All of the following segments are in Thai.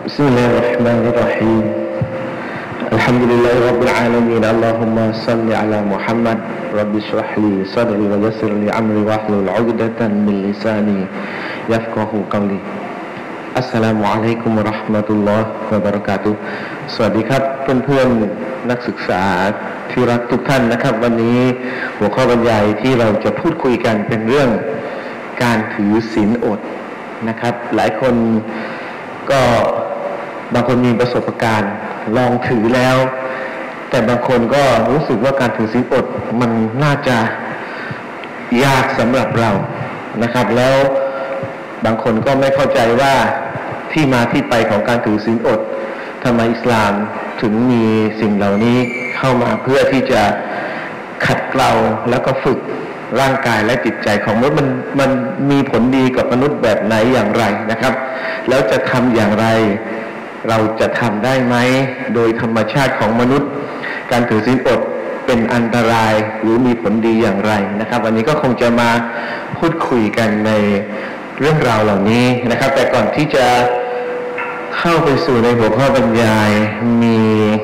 بسم الله الرحمن الرحيم الحمد لله رب العالمين اللهم صل على محمد رب اشرح لي صدري ويسر لي أمري واحلل عقدة من لساني يفقهوا قوليอัสสลามุอะลัยกุมวะเราะห์มะตุลลอฮ์วะบะเราะกาตุฮ์สวัสดีครับเพื่อนๆนักศึกษาที่รักทุกท่านนะครับวันนี้หัวข้อบรรยายที่เราจะพูดคุยกันเป็นเรื่องการถือศีลอดนะครับหลายคนก็บางคนมีประสบการณ์ลองถือแล้วแต่บางคนก็รู้สึกว่าการถือศีลอดมันน่าจะยากสำหรับเรานะครับแล้วบางคนก็ไม่เข้าใจว่าที่มาที่ไปของการถือศีลอดทำไมอิสลามถึงมีสิ่งเหล่านี้เข้ามาเพื่อที่จะขัดเกลาแล้วก็ฝึกร่างกายและจิตใจของมนุษย์มันมีผลดีกับมนุษย์แบบไหนอย่างไรนะครับแล้วจะทำอย่างไรเราจะทำได้ไหมโดยธรรมชาติของมนุษย์การถือศีลอดเป็นอันตรายหรือมีผลดีอย่างไรนะครับวันนี้ก็คงจะมาพูดคุยกันในเรื่องราวเหล่านี้นะครับแต่ก่อนที่จะเข้าไปสู่ในหัวข้อบรรยายมี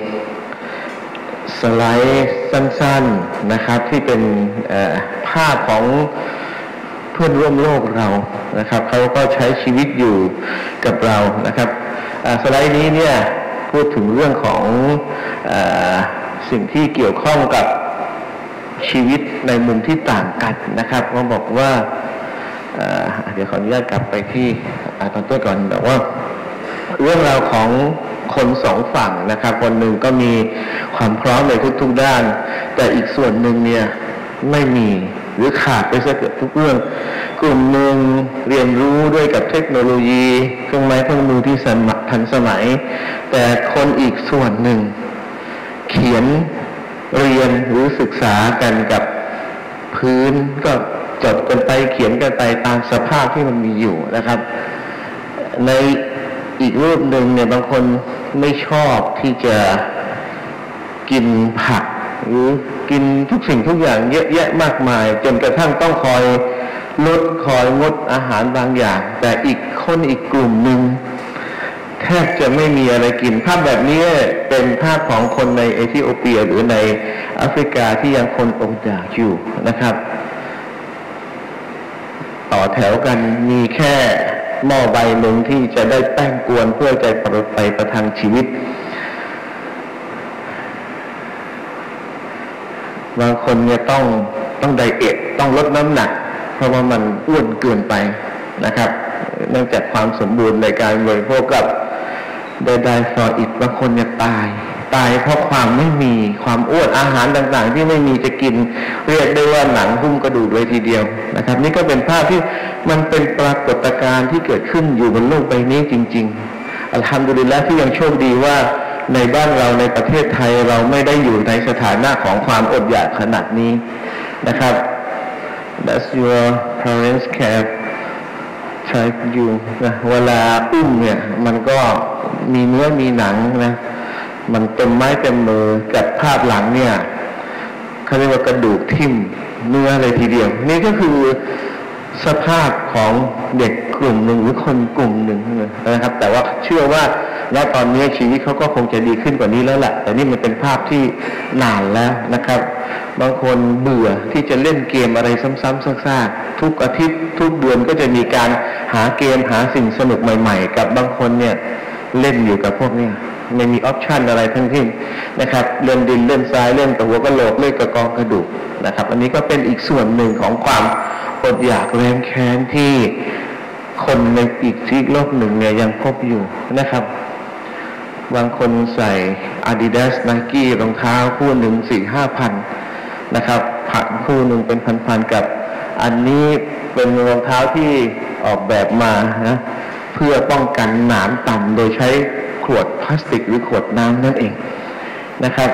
สไลด์สั้นๆนะครับที่เป็นภาพของเพื่อนร่วมโลกเรานะครับเขาก็ใช้ชีวิตอยู่กับเรานะครับสไลด์นี้เนี่ยพูดถึงเรื่องของสิ่งที่เกี่ยวข้องกับชีวิตในมุมที่ต่างกันนะครับเขาบอกว่าเดี๋ยวขออนุญาตกลับไปที่ตอนต้นก่อนบอกว่าเรื่องราวของคนสองฝั่งนะครับคนหนึ่งก็มีความพร้อมในทุกๆด้านแต่อีกส่วนหนึ่งเนี่ยไม่มีหรือขาดไปซะเกือบทุกเรื่องกลุ่มหนึ่งเรียนรู้ด้วยกับเทคโนโลยีเครื่องไม้เครื่องมือที่ทันสมัยแต่คนอีกส่วนหนึ่งเขียนเรียนหรือศึกษากันกับพื้นก็จดกันไปเขียนกันไปตามสภาพที่มันมีอยู่นะครับในอีกรูปหนึ่งเนี่ยบางคนไม่ชอบที่จะกินผักหรือกินทุกสิ่งทุกอย่างเยอะแยะมากมายจนกระทั่งต้องคอยงดอาหารบางอย่างแต่อีกคนอีกกลุ่มหนึ่งแทบจะไม่มีอะไรกินภาพแบบนี้เป็นภาพของคนในเอธิโอเปียหรือในแอฟริกาที่ยังคนอดอยากอยู่นะครับต่อแถวกันมีแค่หม้อใบหนึ่งที่จะได้แป้งกวนเพื่อจะไปประทังชีวิตบางคนเนี่ยต้องไดเอทต้องลดน้ำหนักเพราะว่ามันอ้วนเกินไปนะครับเนื่องจากความสมบูรณ์ในการบริโภคกับได้ฟออีกบางคนเนี่ยตายเพราะความไม่มีความอ้วนอาหารต่างๆที่ไม่มีจะกินเรียกได้ว่าหนังหุ้มกระดูกเลยทีเดียวนะครับนี่ก็เป็นภาพที่มันเป็นปรากฏการณ์ที่เกิดขึ้นอยู่บนโลกใบนี้จริงๆอัลฮัมดุลิลละห์ที่ยังโชคดีว่าในบ้านเราในประเทศไทยเราไม่ได้อยู่ในสถานะของความอดอยากขนาดนี้นะครับ That's your parents care try you นะเวลาอุ้มเนี่ยมันก็มีเนื้อมีหนังนะมันเต็มไม้เต็มมือกับภาพหลังเนี่ยเขาเรียกว่ากระดูกทิ่มเนื้อเลยทีเดียวนี่ก็คือสภาพของเด็กกลุ่มหนึ่งหรือคนกลุ่มหนึ่งนะครับแต่ว่าเชื่อว่าณตอนนี้ชีวิตเขาก็คงจะดีขึ้นกว่านี้แล้วแหละแต่นี่มันเป็นภาพที่นานแล้วนะครับบางคนเบื่อที่จะเล่นเกมอะไรซ้ำๆซากๆทุกอาทิตย์ทุกเดือนก็จะมีการหาเกมหาสิ่งสนุกใหม่ๆกับบางคนเนี่ยเล่นอยู่กับพวกนี้ไม่มีออปชันอะไรทั้งสิ้นนะครับเล่นดินเล่นทรายเล่นกับหัวกะโหลกเล่นกับกองกระดูกนะครับอันนี้ก็เป็นอีกส่วนหนึ่งของความอดอยากแรงแค้นที่คนในอีกที่โลกหนึ่งเนี่ยยังพบอยู่นะครับบางคนใส่ Adidas Nike รองเท้าคู่หนึ่ง 4-5 พันนะครับผักคู่หนึ่งเป็นพันๆกับอันนี้เป็นรองเท้าที่ออกแบบมานะเพื่อป้องกันหนามต่ำโดยใช้ขวดพลาสติกหรือขวดน้ำนั่นเองนะครับ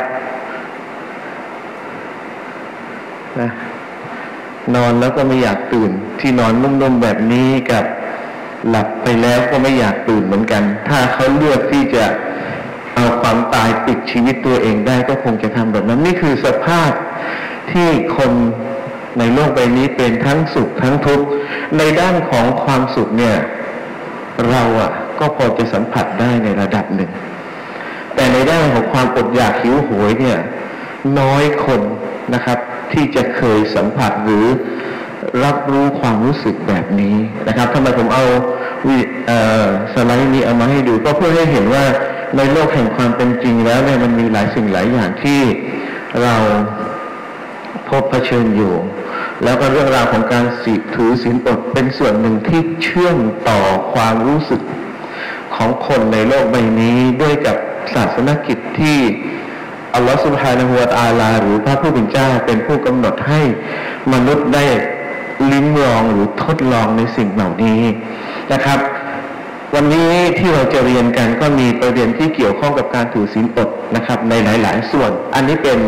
นะนอนแล้วก็ไม่อยากตื่นที่นอนนุ่มๆแบบนี้กับหลับไปแล้วก็ไม่อยากตื่นเหมือนกันถ้าเขาเลือกที่จะเอาความตายปิดชีวิตตัวเองได้ก็คงจะทำแบบนั้นนี่คือสภาพที่คนในโลกใบนี้เป็นทั้งสุขทั้งทุกข์ในด้านของความสุขเนี่ยเราก็พอจะสัมผัสได้ในระดับหนึ่งแต่ในด้านของความอดอยากหิวโหยเนี่ยน้อยคนนะครับที่จะเคยสัมผัสหรือรับรู้ความรู้สึกแบบนี้นะครับทำไมผมเอาสไลด์นี้เอามาให้ดูก็เพื่อให้เห็นว่าในโลกแห่งความเป็นจริงแล้วเนี่ยมันมีหลายสิ่งหลายอย่างที่เราพบเผชิญอยู่แล้วก็เรื่องราวของการถือศีลอดเป็นส่วนหนึ่งที่เชื่อมต่อความรู้สึกของคนในโลกใบนี้ด้วยกับศาสนกิจที่อัลลอฮฺซุบฮานะฮูวะตะอาลาหรือพระผู้เป็นเจ้าเป็นผู้กำหนดให้มนุษย์ได้ลิ้มลองหรือทดลองในสิ่งเหล่านี้นะครับวันนี้ที่เราจะเรียนกันก็มีประเด็นที่เกี่ยวข้องกับการถือศีลอดนะครับในหลายๆส่วนอันนี้เป็น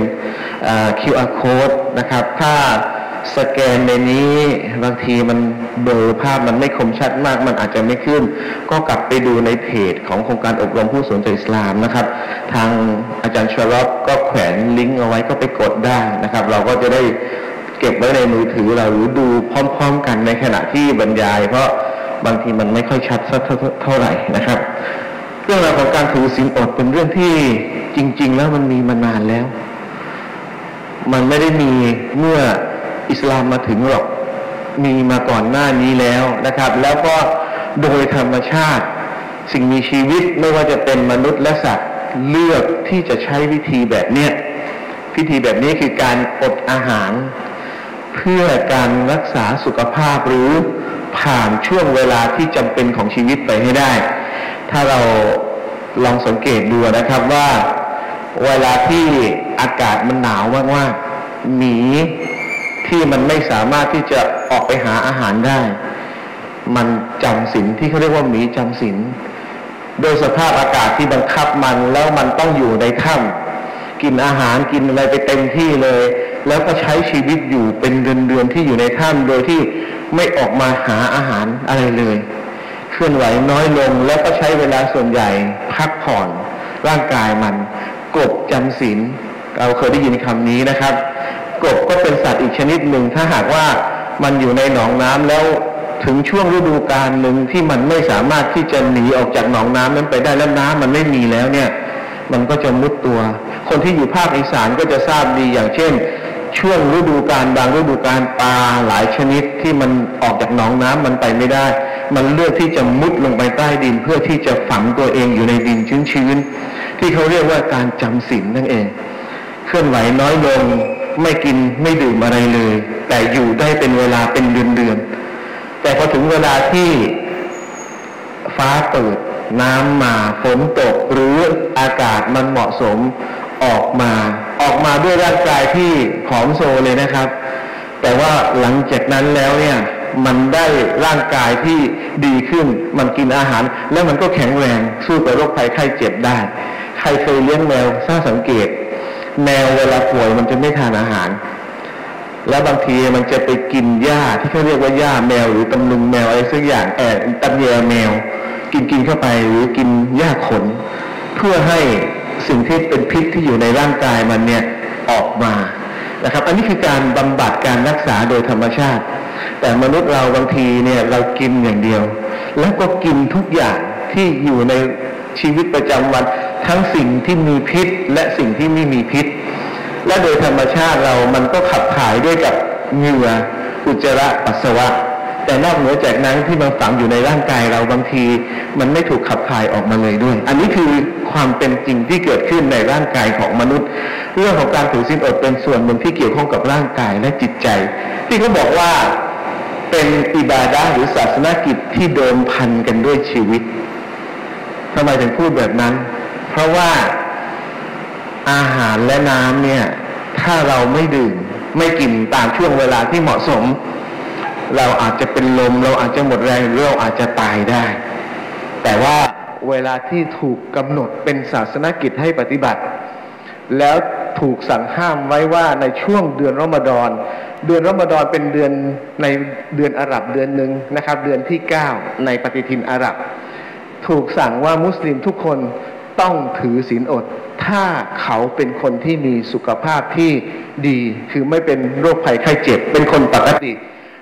QR code นะครับถ้าสแกนในนี้บางทีมันเบลอภาพมันไม่คมชัดมากมันอาจจะไม่ขึ้นก็กลับไปดูในเพจของโครงการอบรมผู้สนใจอิสลามนะครับทางอาจารย์ชวรบก็แขวนลิงก์เอาไว้ก็ไปกดได้นะครับเราก็จะได้เก็บไว้ในมือถือเราหรือดูพร้อมๆกันในขณะที่บรรยายเพราะบางทีมันไม่ค่อยชัดสักเท่าไหร่นะครับเรื่องราวของการถือศีลอดเป็นเรื่องที่จริงๆแล้วมันมีมานานแล้วมันไม่ได้มีเมื่ออิสลามมาถึงหรอกมีมาก่อนหน้านี้แล้วนะครับแล้วก็โดยธรรมชาติสิ่งมีชีวิตไม่ว่าจะเป็นมนุษย์และสัตว์เลือกที่จะใช้วิธีแบบเนี้ยพิธีแบบนี้คือการอดอาหารเพื่อการรักษาสุขภาพหรือผ่านช่วงเวลาที่จำเป็นของชีวิตไปให้ได้ถ้าเราลองสังเกตดูนะครับว่าเวลาที่อากาศมันหนาวมากๆหมีที่มันไม่สามารถที่จะออกไปหาอาหารได้มันจำศีลที่เขาเรียกว่าหมีจำศีลโดยสภาพอากาศที่บังคับมันแล้วมันต้องอยู่ในถ้ำกินอาหารกินอะไรไปเต็มที่เลยแล้วก็ใช้ชีวิตอยู่เป็นเดือนๆที่อยู่ในถ้ำโดยที่ไม่ออกมาหาอาหารอะไรเลยเคลื่อนไหวน้อยลงแล้วก็ใช้เวลาส่วนใหญ่พักผ่อนร่างกายมันกบจำศีลเราเคยได้ยินคำนี้นะครับกบก็เป็นสัตว์อีกชนิดหนึ่งถ้าหากว่ามันอยู่ในหนองน้ำแล้วถึงช่วงฤดูกาลหนึ่งที่มันไม่สามารถที่จะหนีออกจากหนองน้ำนั้นไปได้แล้วน้ำมันไม่มีแล้วเนี่ยมันก็จะมุดตัวคนที่อยู่ภาคอีสานก็จะทราบดีอย่างเช่นช่วงฤดูกาลบางฤดูกาลปลาหลายชนิดที่มันออกจากหนองน้ำมันไปไม่ได้มันเลือกที่จะมุดลงไปใต้ดินเพื่อที่จะฝังตัวเองอยู่ในดินชื้นๆที่เขาเรียกว่าการจำศีลนั่นเองเคลื่อนไหวน้อยลงไม่กินไม่ดื่มอะไรเลยแต่อยู่ได้เป็นเวลาเป็นเดือนๆแต่พอถึงเวลาที่ฟ้าเปิดน้ำมาฝนตกหรืออากาศมันเหมาะสมออกมาด้วยร่างกายที่ผอมโซเลยนะครับแต่ว่าหลังจากนั้นแล้วเนี่ยมันได้ร่างกายที่ดีขึ้นมันกินอาหารแล้วมันก็แข็งแรงสู้กับโรคภัยไข้เจ็บได้ใครเคยเลี้ยงแมวถ้าสังเกตแมวเวลาป่วยมันจะไม่ทานอาหารแล้วบางทีมันจะไปกินหญ้าที่เขาเรียกว่าหญ้าแมวหรือตำลึงแมวอะไรสักอย่างตำแยแมวกินเข้าไปหรือกินหญ้าขนเพื่อให้สิ่งที่เป็นพิษที่อยู่ในร่างกายมันเนี่ยออกมานะครับอันนี้คือการบำบัดการรักษาโดยธรรมชาติแต่มนุษย์เราบางทีเนี่ยเรากินอย่างเดียวแล้วก็กินทุกอย่างที่อยู่ในชีวิตประจำวันทั้งสิ่งที่มีพิษและสิ่งที่ไม่มีพิษและโดยธรรมชาติเรามันก็ขับถ่ายด้วยกับเหงื่ออุจจาระปัสสาวะแต่นอกเหนือจากนั้นที่มันฝังอยู่ในร่างกายเราบางทีมันไม่ถูกขับถ่ายออกมาเลยด้วยอันนี้คือความเป็นจริงที่เกิดขึ้นในร่างกายของมนุษย์เรื่องของการถือศีลอดเป็นส่วนหนึ่งที่เกี่ยวข้องกับร่างกายและจิตใจที่เขาบอกว่าเป็นอิบาดะห์หรือศาสนกิจที่เดิมพันกันด้วยชีวิตทำไมถึงพูดแบบนั้นเพราะว่าอาหารและน้ำเนี่ยถ้าเราไม่ดื่มไม่กินตามช่วงเวลาที่เหมาะสมเราอาจจะเป็นลมเราอาจจะหมดแรงหรือเราอาจจะตายได้แต่ว่าเวลาที่ถูกกำหนดเป็นศาสนกิจให้ปฏิบัติแล้วถูกสั่งห้ามไว้ว่าในช่วงเดือนรอมฎอนเป็นเดือนในเดือนอาหรับเดือนหนึ่งนะครับเดือนที่9ในปฏิทินอาหรับถูกสั่งว่ามุสลิมทุกคนต้องถือศีลอดถ้าเขาเป็นคนที่มีสุขภาพที่ดีคือไม่เป็นโรคภัยไข้เจ็บเป็นคนปกติ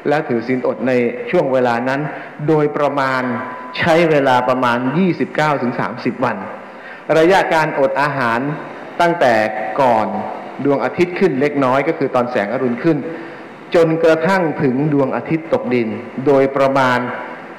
และถือศีลอดในช่วงเวลานั้นโดยประมาณใช้เวลาประมาณ 29-30 วันระยะการอดอาหารตั้งแต่ก่อนดวงอาทิตย์ขึ้นเล็กน้อยก็คือตอนแสงอรุณขึ้นจนกระทั่งถึงดวงอาทิตย์ตกดินโดยประมาณ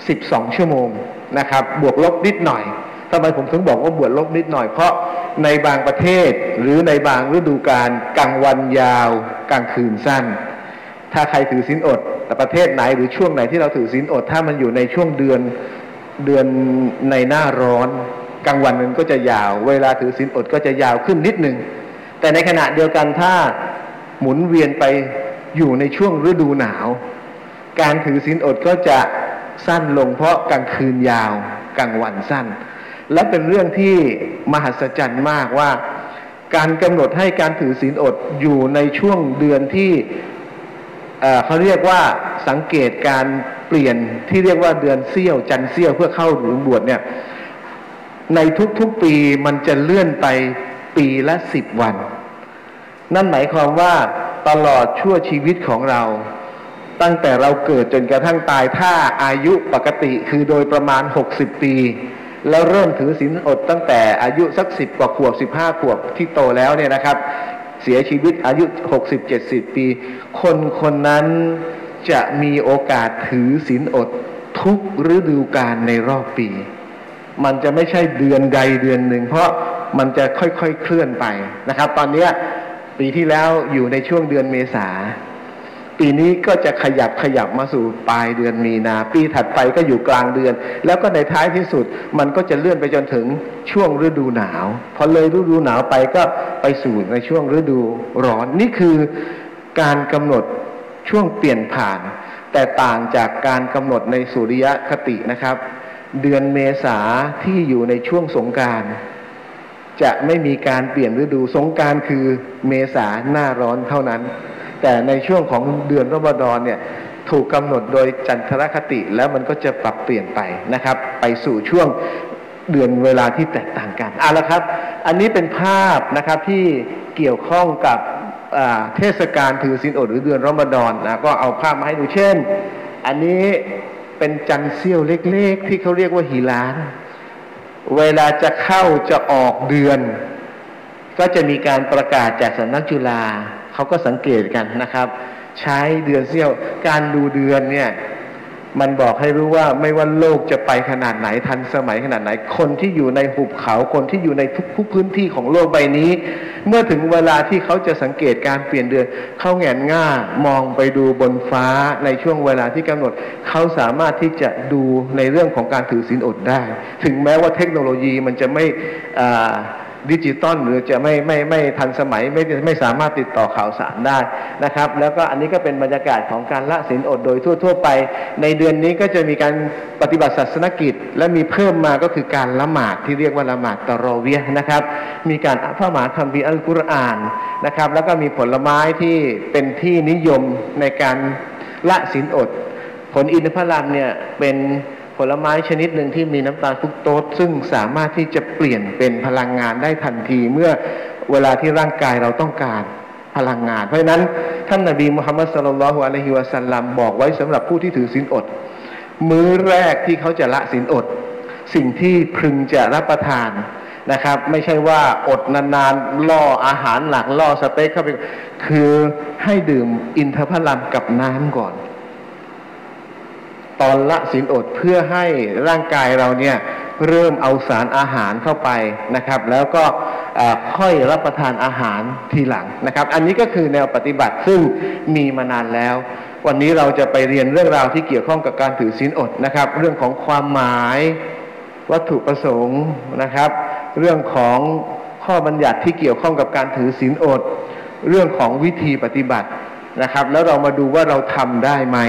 12ชั่วโมงนะครับบวกลบนิดหน่อยทำไมผมถึงบอกว่าบวกลบนิดหน่อยเพราะในบางประเทศหรือในบางฤดูกาลกลางวันยาวกลางคืนสั้นถ้าใครถือศีลอดแต่ประเทศไหนหรือช่วงไหนที่เราถือศีลอดถ้ามันอยู่ในช่วงเดือนในหน้าร้อนกลางวันมันก็จะยาวเวลาถือศีลอดก็จะยาวขึ้นนิดนึงแต่ในขณะเดียวกันถ้าหมุนเวียนไปอยู่ในช่วงฤดูหนาวการถือศีลอดก็จะสั้นลงเพราะกลางคืนยาวกลางวันสั้นและเป็นเรื่องที่มหัศจรรย์มากว่าการกำหนดให้การถือศีลอดอยู่ในช่วงเดือนที่เขาเรียกว่าสังเกตการเปลี่ยนที่เรียกว่าเดือนเสี้ยวจันทร์เสี้ยวเพื่อเข้าหรือบวชเนี่ยในทุกๆปีมันจะเลื่อนไปปีละ10 วันนั่นหมายความว่าตลอดชั่วชีวิตของเราตั้งแต่เราเกิดจนกระทั่งตายถ้าอายุปกติคือโดยประมาณ60 ปีแล้วเริ่มถือศีลอดตั้งแต่อายุสัก10 กว่าขวบ15 ขวบที่โตแล้วเนี่ยนะครับเสียชีวิตอายุ60-70 ปีคนนั้นจะมีโอกาสถือศีลอดทุกฤดูกาลในรอบปีมันจะไม่ใช่เดือนใดเดือนหนึ่งเพราะมันจะค่อยๆเคลื่อนไปนะครับตอนนี้ปีที่แล้วอยู่ในช่วงเดือนเมษาปีนี้ก็จะขยับมาสู่ปลายเดือนมีนาปีถัดไปก็อยู่กลางเดือนแล้วก็ในท้ายที่สุดมันก็จะเลื่อนไปจนถึงช่วงฤดูหนาวพอเลยฤดูหนาวไปก็ไปสู่ในช่วงฤดูร้อนนี่คือการกำหนดช่วงเปลี่ยนผ่านแต่ต่างจากการกำหนดในสุริยคตินะครับเดือนเมษาที่อยู่ในช่วงสงกรานต์จะไม่มีการเปลี่ยนฤดูสงกรานต์คือเมษาหน้าร้อนเท่านั้นแต่ในช่วงของเดือนรอมฎอนเนี่ยถูกกำหนดโดยจันทรคติแล้วมันก็จะปรับเปลี่ยนไปนะครับไปสู่ช่วงเดือนเวลาที่แตกต่างกันละครับอันนี้เป็นภาพนะครับที่เกี่ยวข้องกับเทศกาลถือศีลอดหรือเดือนรอมฎอนนะก็เอาภาพมาให้ดูเช่นอันนี้เป็นจันทร์เสี้ยวเล็กๆที่เขาเรียกว่าหิลาลเวลาจะเข้าจะออกเดือนก็จะมีการประกาศจากสำนักจุฬาเขาก็สังเกตกันนะครับใช้เดือนเสี้ยวการดูเดือนเนี่ยมันบอกให้รู้ว่าไม่ว่าโลกจะไปขนาดไหนทันสมัยขนาดไหนคนที่อยู่ในหุบเขาคนที่อยู่ในทุกพื้นที่ของโลกใบนี้เมื่อถึงเวลาที่เขาจะสังเกตการเปลี่ยนเดือนเขาแหงนง่ามองไปดูบนฟ้าในช่วงเวลาที่กำหนดเขาสามารถที่จะดูในเรื่องของการถือศีลอดได้ถึงแม้ว่าเทคโนโลยีมันจะไม่ดิจิตอลหรือจะไม่ทันสมัยไม่สามารถติดต่อข่าวสารได้นะครับแล้วก็อันนี้ก็เป็นบรรยากาศของการละศีลอดโดยทั่วไปในเดือนนี้ก็จะมีการปฏิบัติศาสนกิจและมีเพิ่มมาก็คือการละหมาดที่เรียกว่าละหมาดตะรอเวียห์นะครับมีการอ่านพระมหาคัมภีร์อัลกุรอานนะครับแล้วก็มีผลไม้ที่เป็นที่นิยมในการละศีลอดผลอินทผลัมเนี่ยเป็นผลไม้ชนิดหนึ่งที่มีน้ำตาลฟรุกโตสซึ่งสามารถที่จะเปลี่ยนเป็นพลังงานได้ทันทีเมื่อเวลาที่ร่างกายเราต้องการพลังงานเพราะฉะนั้นท่านนบีมุฮัมมัดศ็อลลัลลอฮุอะลัยฮิวะซัลลัมบอกไว้สำหรับผู้ที่ถือศีลอดมื้อแรกที่เขาจะละศีลอดสิ่งที่พึงจะรับประทานนะครับไม่ใช่ว่าอดนานๆล่ออาหารหลักล่อสเต็กเข้าไปคือให้ดื่มอินทผลัมกับน้ำก่อนตอนละศีลอดเพื่อให้ร่างกายเราเนี่ยเริ่มเอาสารอาหารเข้าไปนะครับแล้วก็ค่อยรับประทานอาหารทีหลังนะครับอันนี้ก็คือแนวปฏิบัติซึ่งมีมานานแล้ววันนี้เราจะไปเรียนเรื่องราวที่เกี่ยวข้องกับการถือศีลอดนะครับเรื่องของความหมายวัตถุประสงค์นะครับเรื่องของข้อบัญญัติที่เกี่ยวข้องกับการถือศีลอดเรื่องของวิธีปฏิบัตินะครับแล้วเรามาดูว่าเราทำได้ไหม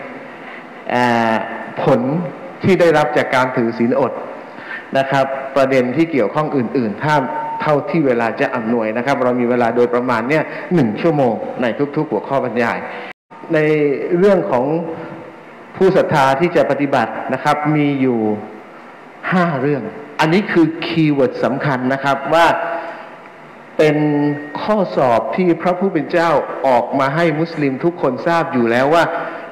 ผลที่ได้รับจากการถือศีลอดนะครับประเด็นที่เกี่ยวข้องอื่นๆถ้าเท่าที่เวลาจะอำนวยนะครับเรามีเวลาโดยประมาณเนี่ย1 ชั่วโมงในทุกๆหัวข้อบรรยายในเรื่องของผู้ศรัทธาที่จะปฏิบัตินะครับมีอยู่5 เรื่องอันนี้คือคีย์เวิร์ดสำคัญนะครับว่าเป็นข้อสอบที่พระผู้เป็นเจ้าออกมาให้มุสลิมทุกคนทราบอยู่แล้วว่า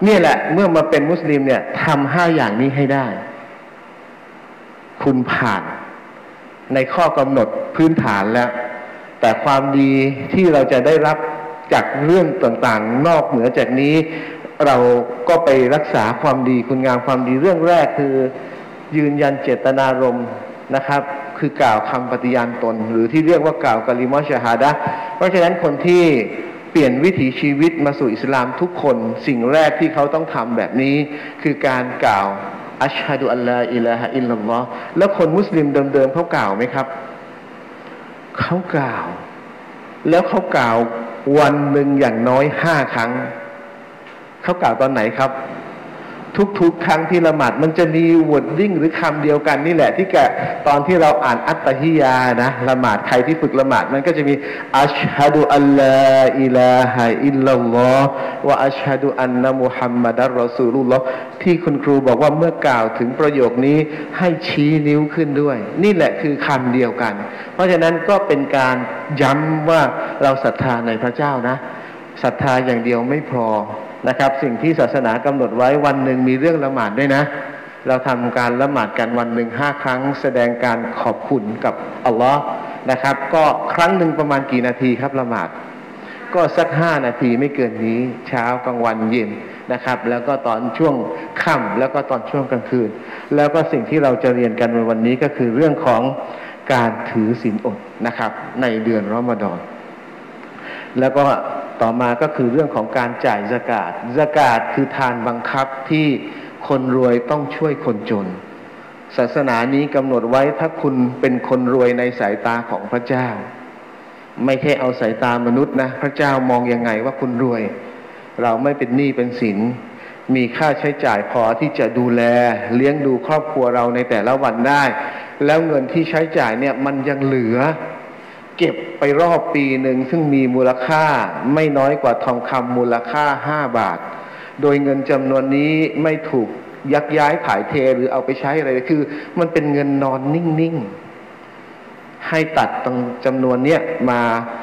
นี่แหละเมื่อมาเป็นมุสลิมเนี่ยทำ5 อย่างนี้ให้ได้คุณผ่านในข้อกำหนดพื้นฐานแล้วแต่ความดีที่เราจะได้รับจากเรื่องต่างๆนอกเหนือจากนี้เราก็ไปรักษาความดีคุณงามความดีเรื่องแรกคือยืนยันเจตนารมณ์นะครับคือกล่าวคำปฏิญาณตนหรือที่เรียกว่ากล่าวกะลิมะชะฮาดะห์เพราะฉะนั้นคนที่เปลี่ยนวิถีชีวิตมาสู่อิสลามทุกคนสิ่งแรกที่เขาต้องทำแบบนี้คือการกล่าวอัชฮะดุอัลลอฮ์อิลาฮะอิลลัลลอฮ์แล้วคนมุสลิมเดิมๆเขากล่าวไหมครับเขากล่าวแล้วเขากล่าววันหนึ่งอย่างน้อย5 ครั้งเขากล่าวตอนไหนครับทุกๆครั้งที่ละหมาดมันจะมีวอร์ดดิ้งหรือคำเดียวกันนี่แหละที่แกตอนที่เราอ่านอัตตะฮิยานะละหมาดใครที่ฝึกละหมาดมันก็จะมีอัชฮะดุอัลลอฮ์อิลาฮะอิลลัลลอฮ์วะอัชฮะดุอันนะมุฮัมมัดัรรอซูลุลลอฮ์ที่คุณครูบอกว่าเมื่อกล่าวถึงประโยคนี้ให้ชี้นิ้วขึ้นด้วยนี่แหละคือคำเดียวกันเพราะฉะนั้นก็เป็นการย้ำว่าเราศรัทธาในพระเจ้านะศรัทธาอย่างเดียวไม่พอนะครับสิ่งที่ศาสนากำหนดไว้วันหนึ่งมีเรื่องละหมาดด้วยนะเราทำการละหมาดกันวันหนึ่ง5 ครั้งแสดงการขอบคุณกับอัลลอฮ์นะครับก็ครั้งหนึ่งประมาณกี่นาทีครับละหมาดก็สัก5 นาทีไม่เกินนี้เช้ากลางวันเย็นนะครับแล้วก็ตอนช่วงค่ำแล้วก็ตอนช่วงกลางคืนแล้วก็สิ่งที่เราจะเรียนกันในวันนี้ก็คือเรื่องของการถือศีลอดนะครับในเดือนรอมฎอนแล้วก็ต่อมาก็คือเรื่องของการจ่ายซะกาตซะกาตคือทานบังคับที่คนรวยต้องช่วยคนจนศาสนานี้กำหนดไว้ถ้าคุณเป็นคนรวยในสายตาของพระเจ้าไม่ใช่เอาสายตามนุษย์นะพระเจ้ามองยังไงว่าคุณรวยเราไม่เป็นหนี้เป็นสินมีค่าใช้จ่ายพอที่จะดูแลเลี้ยงดูครอบครัวเราในแต่ละวันได้แล้วเงินที่ใช้จ่ายเนี่ยมันยังเหลือเก็บไปรอบปีหนึ่งซึ่งมีมูลค่าไม่น้อยกว่าทองคำมูลค่า5 บาทโดยเงินจำนวนนี้ไม่ถูกยักย้ายถ่ายเทหรือเอาไปใช้อะไรคือมันเป็นเงินนอนนิ่งๆให้ตัดตรงจำนวนเนี้ยมา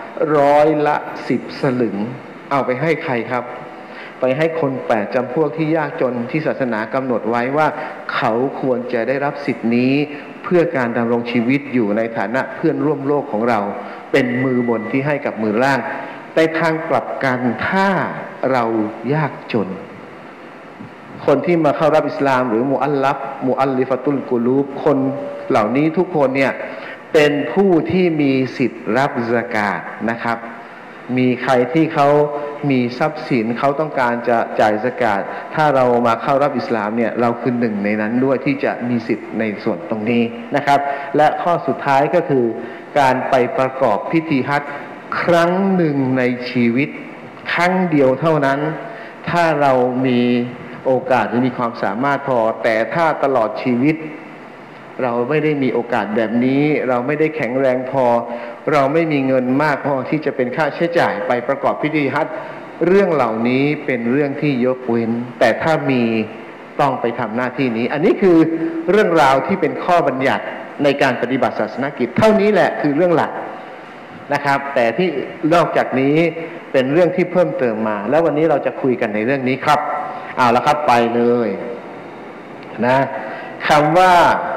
10%สลึงเอาไปให้ใครครับไปให้คน8 จำพวกที่ยากจนที่ศาสนากำหนดไว้ว่าเขาควรจะได้รับสิทธินี้เพื่อการดำรงชีวิตอยู่ในฐานะเพื่อนร่วมโลกของเราเป็นมือบนที่ให้กับมือล่างแต่ทางกลับกันถ้าเรายากจนคนที่มาเข้ารับอิสลามหรือมุอัลลิฟะตุลกุลูบคนเหล่านี้ทุกคนเนี่ยเป็นผู้ที่มีสิทธิ์รับซะกาตนะครับมีใครที่เขามีทรัพย์สินเขาต้องการจะจ่ายซะกาตถ้าเรามาเข้ารับอิสลามเนี่ยเราคือหนึ่งในนั้นด้วยที่จะมีสิทธิ์ในส่วนตรงนี้นะครับและข้อสุดท้ายก็คือการไปประกอบพิธีฮัจญ์ครั้งหนึ่งในชีวิตครั้งเดียวเท่านั้นถ้าเรามีโอกาสหรือมีความสามารถพอแต่ถ้าตลอดชีวิตเราไม่ได้มีโอกาสแบบนี้เราไม่ได้แข็งแรงพอเราไม่มีเงินมากพอที่จะเป็นค่าใช้จ่ายไปประกอบพิธีฮัจญ์เรื่องเหล่านี้เป็นเรื่องที่ยกเว้นแต่ถ้ามีต้องไปทำหน้าที่นี้อันนี้คือเรื่องราวที่เป็นข้อบัญญัติในการปฏิบัติศาสนกิจเท่านี้แหละคือเรื่องหลักนะครับแต่ที่นอกจากนี้เป็นเรื่องที่เพิ่มเติมมาแล้ววันนี้เราจะคุยกันในเรื่องนี้ครับเอาละครับไปเลยนะคำว่า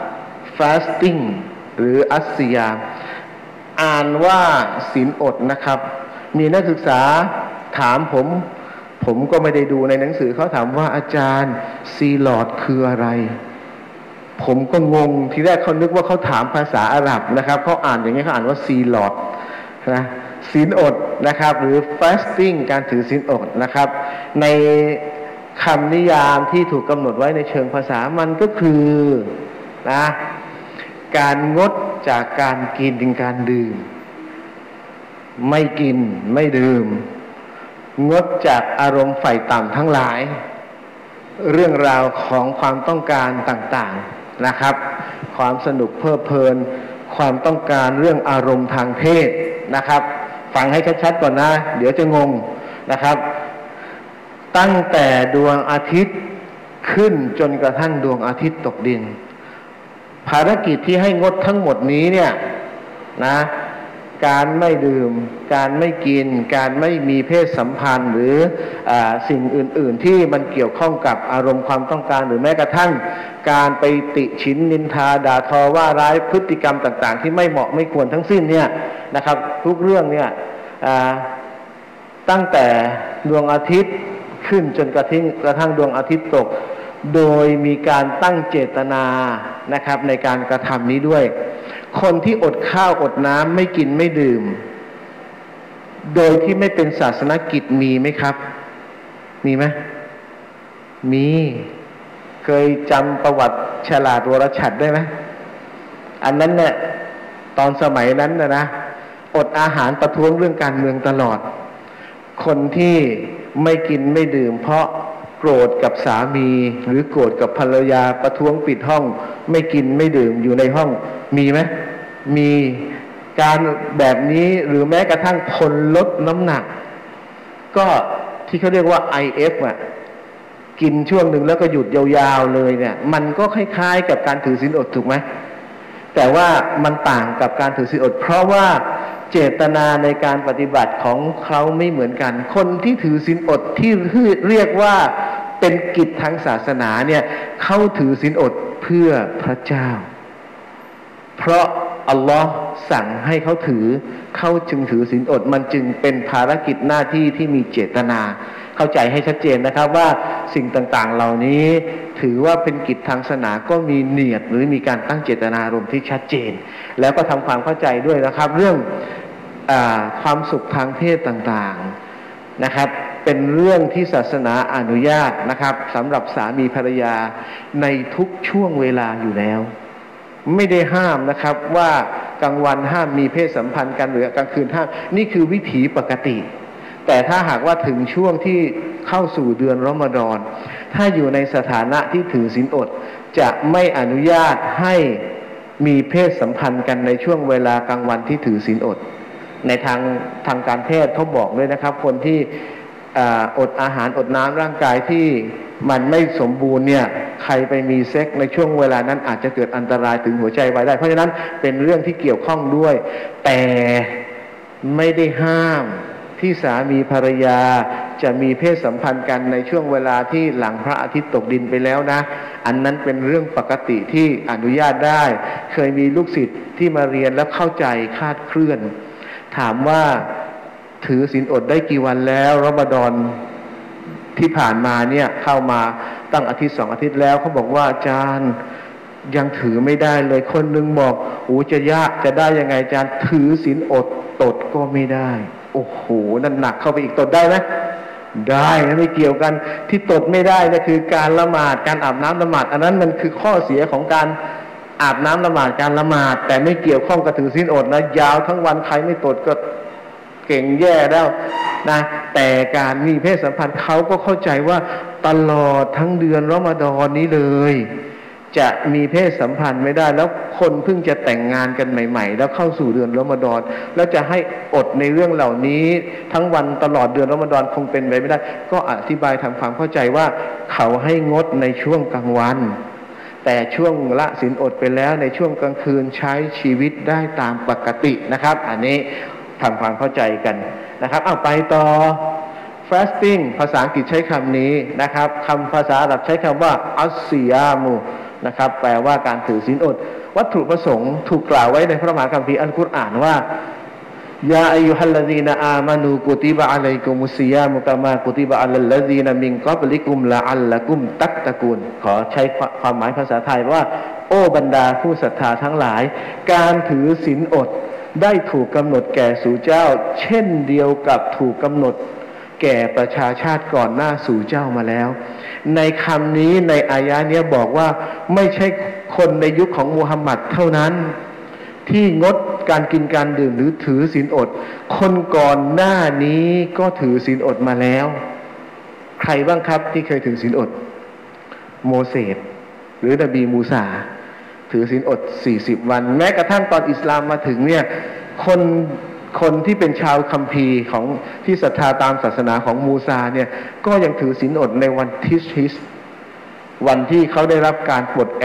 fasting หรืออัสซิยามอ่านว่าศีลอดนะครับมีนักศึกษาถามผมก็ไม่ได้ดูในหนังสือเขาถามว่าอาจารย์ซีลอดคืออะไรผมก็งงทีแรกเขานึกว่าเขาถามภาษาอาหรับนะครับเขาอ่านอย่างนี้เขาอ่านว่าซีลอดนะศีลอดนะครับหรือ fasting การถือศีลอดนะครับในคำนิยามที่ถูกกำหนดไว้ในเชิงภาษามันก็คือนะการงดจากการกินการดื่มไม่กินไม่ดื่มงดจากอารมณ์ไฟต่ำทั้งหลายเรื่องราวของความต้องการต่างๆนะครับความสนุกเพลิดเพลินความต้องการเรื่องอารมณ์ทางเพศนะครับฟังให้ชัดๆก่อนนะเดี๋ยวจะงงนะครับตั้งแต่ดวงอาทิตย์ขึ้นจนกระทั่งดวงอาทิตย์ตกดินภารกิจที่ให้งดทั้งหมดนี้เนี่ยนะการไม่ดื่มการไม่กินการไม่มีเพศสัมพันธ์หรือสิ่งอื่นๆที่มันเกี่ยวข้องกับอารมณ์ความต้องการหรือแม้กระทั่งการไปติฉินนินทาด่าทอว่าร้ายพฤติกรรมต่างๆที่ไม่เหมาะไม่ควรทั้งสิ้นเนี่ยนะครับทุกเรื่องเนี่ยตั้งแต่ดวงอาทิตย์ขึ้นจนกระทั่งดวงอาทิตย์ตกโดยมีการตั้งเจตนานะครับในการกระทำนี้ด้วยคนที่อดข้าวอดน้ำไม่กินไม่ดื่มโดยที่ไม่เป็นศาสนกิจมีไหมครับมีไหมมีเคยจำประวัติฉลาดวรฉัตรได้ไหมอันนั้นเนี่ยตอนสมัยนั้นนะอดอาหารประท้วงเรื่องการเมืองตลอดคนที่ไม่กินไม่ดื่มเพราะโกรธกับสามีหรือโกรธกับภรรยาประท้วงปิดห้องไม่กินไม่ดื่มอยู่ในห้องมีไหมมีการแบบนี้หรือแม้กระทั่งคนลดน้ำหนักก็ที่เขาเรียกว่า IF อ่ะกินช่วงหนึ่งแล้วก็หยุดยาวๆเลยเนี่ยมันก็คล้ายๆกับการถือศีลอดถูกไหมแต่ว่ามันต่างกับการถือศีลอดเพราะว่าเจตนาในการปฏิบัติของเขาไม่เหมือนกันคนที่ถือศีลอดที่เรียกว่าเป็นกิจทางศาสนาเนี่ยเขาถือศีลอดเพื่อพระเจ้าเพราะอัลลอฮ์สั่งให้เขาถือเขาจึงถือศีลอดมันจึงเป็นภารกิจหน้าที่ที่มีเจตนาเข้าใจให้ชัดเจนนะครับว่าสิ่งต่างๆเหล่านี้ถือว่าเป็นกิจทางศาสนาก็มีเนียดหรือมีการตั้งเจตนารมณ์ที่ชัดเจนแล้วก็ทำความเข้าใจด้วยนะครับเรื่องความสุขทางเพศต่างๆนะครับเป็นเรื่องที่ศาสนาอนุญาตนะครับสำหรับสามีภรรยาในทุกช่วงเวลาอยู่แล้วไม่ได้ห้ามนะครับว่ากลางวันห้ามมีเพศสัมพันธ์กันหรือกลางคืนห้ามนี่คือวิถีปกติแต่ถ้าหากว่าถึงช่วงที่เข้าสู่เดือนรอมฎอนถ้าอยู่ในสถานะที่ถือศีลอดจะไม่อนุญาตให้มีเพศสัมพันธ์กันในช่วงเวลากลางวันที่ถือศีลอดในทางการแพทย์เขาบอกด้วยนะครับคนที่อดอาหารอดน้ำร่างกายที่มันไม่สมบูรณ์เนี่ยใครไปมีเซ็กในช่วงเวลานั้นอาจจะเกิดอันตรายถึงหัวใจวายได้เพราะฉะนั้นเป็นเรื่องที่เกี่ยวข้องด้วยแต่ไม่ได้ห้ามที่สามีภรรยาจะมีเพศสัมพันธ์กันในช่วงเวลาที่หลังพระอาทิตย์ตกดินไปแล้วนะอันนั้นเป็นเรื่องปกติที่อนุญาตได้เคยมีลูกศิษย์ที่มาเรียนแล้วเข้าใจคลาดเคลื่อนถามว่าถือศีลอดได้กี่วันแล้วรอมฎอนที่ผ่านมาเนี่ยเข้ามาตั้งอาทิตย์2 อาทิตย์แล้วเขาบอกว่าอาจารย์ยังถือไม่ได้เลยคนนึงบอกโอ้จะยากจะได้ยังไงอาจารย์ถือศีลอดตดก็ไม่ได้โอ้โหนั่นหนักเข้าไปอีกตดได้ไหมได้นะไม่เกี่ยวกันที่ตดไม่ได้เนี่ยคือการละหมาดการอาบน้ำละหมาดอันนั้นมันคือข้อเสียของการอาบน้ำละหมาดการละหมาดแต่ไม่เกี่ยวข้องกับถือศีลอดนะยาวทั้งวันใครไม่ตดก็เก่งแย่แล้วนะแต่การมีเพศสัมพันธ์เขาก็เข้าใจว่าตลอดทั้งเดือนรอมฎอนนี้เลยจะมีเพศสัมพันธ์ไม่ได้แล้วคนเพิ่งจะแต่งงานกันใหม่ๆแล้วเข้าสู่เดือนรอมฎอนแล้วจะให้อดในเรื่องเหล่านี้ทั้งวันตลอดเดือนรอมฎอนคงเป็นไปไม่ได้ก็อธิบายทำความเข้าใจว่าเขาให้งดในช่วงกลางวันแต่ช่วงละศีลอดไปแล้วในช่วงกลางคืนใช้ชีวิตได้ตามปกตินะครับอันนี้ทำความเข้าใจกันนะครับเอาไปต่อ fasting ภาษาอังกฤษใช้คำนี้นะครับคำภาษาอาหรับใช้คำว่าอัสซิยามุนะครับแปลว่าการถือศีลอดวัตถุประสงค์ถูกกล่าวไว้ในพระมหาคัมภีร์อัลกุรอานว่ายาอัยยูฮัลลซีนาอามานูกุติบะอะลัยกุมุสซิยามุกะมากุติบะอะลัลลซีนามินกับลิกุมละอัลละกุมตัตตะกูนขอใช้ความหมายภาษาไทยว่าโอ้บรรดาผู้ศรัทธาทั้งหลายการถือศีลอดได้ถูกกำหนดแก่สู่เจ้าเช่นเดียวกับถูกกำหนดแก่ประชาชาติก่อนหน้าสู่เจ้ามาแล้วในคำนี้ในอายะนี้บอกว่าไม่ใช่คนในยุคของมูฮัมหมัดเท่านั้นที่งดการกินการดื่มหรือถือศีลอดคนก่อนหน้านี้ก็ถือศีลอดมาแล้วใครบ้างครับที่เคยถือศีลอดโมเสสหรือนบีมูซาถือศีลอด40 วันแม้กระทั่งตอนอิสลามมาถึงเนี่ยคนที่เป็นชาวคัมภีร์ของที่ศรัทธาตามศาสนาของมูซาเนี่ยก็ยังถือศีลอดในวันทิชฮิสวันที่เขาได้รับการปลดแอก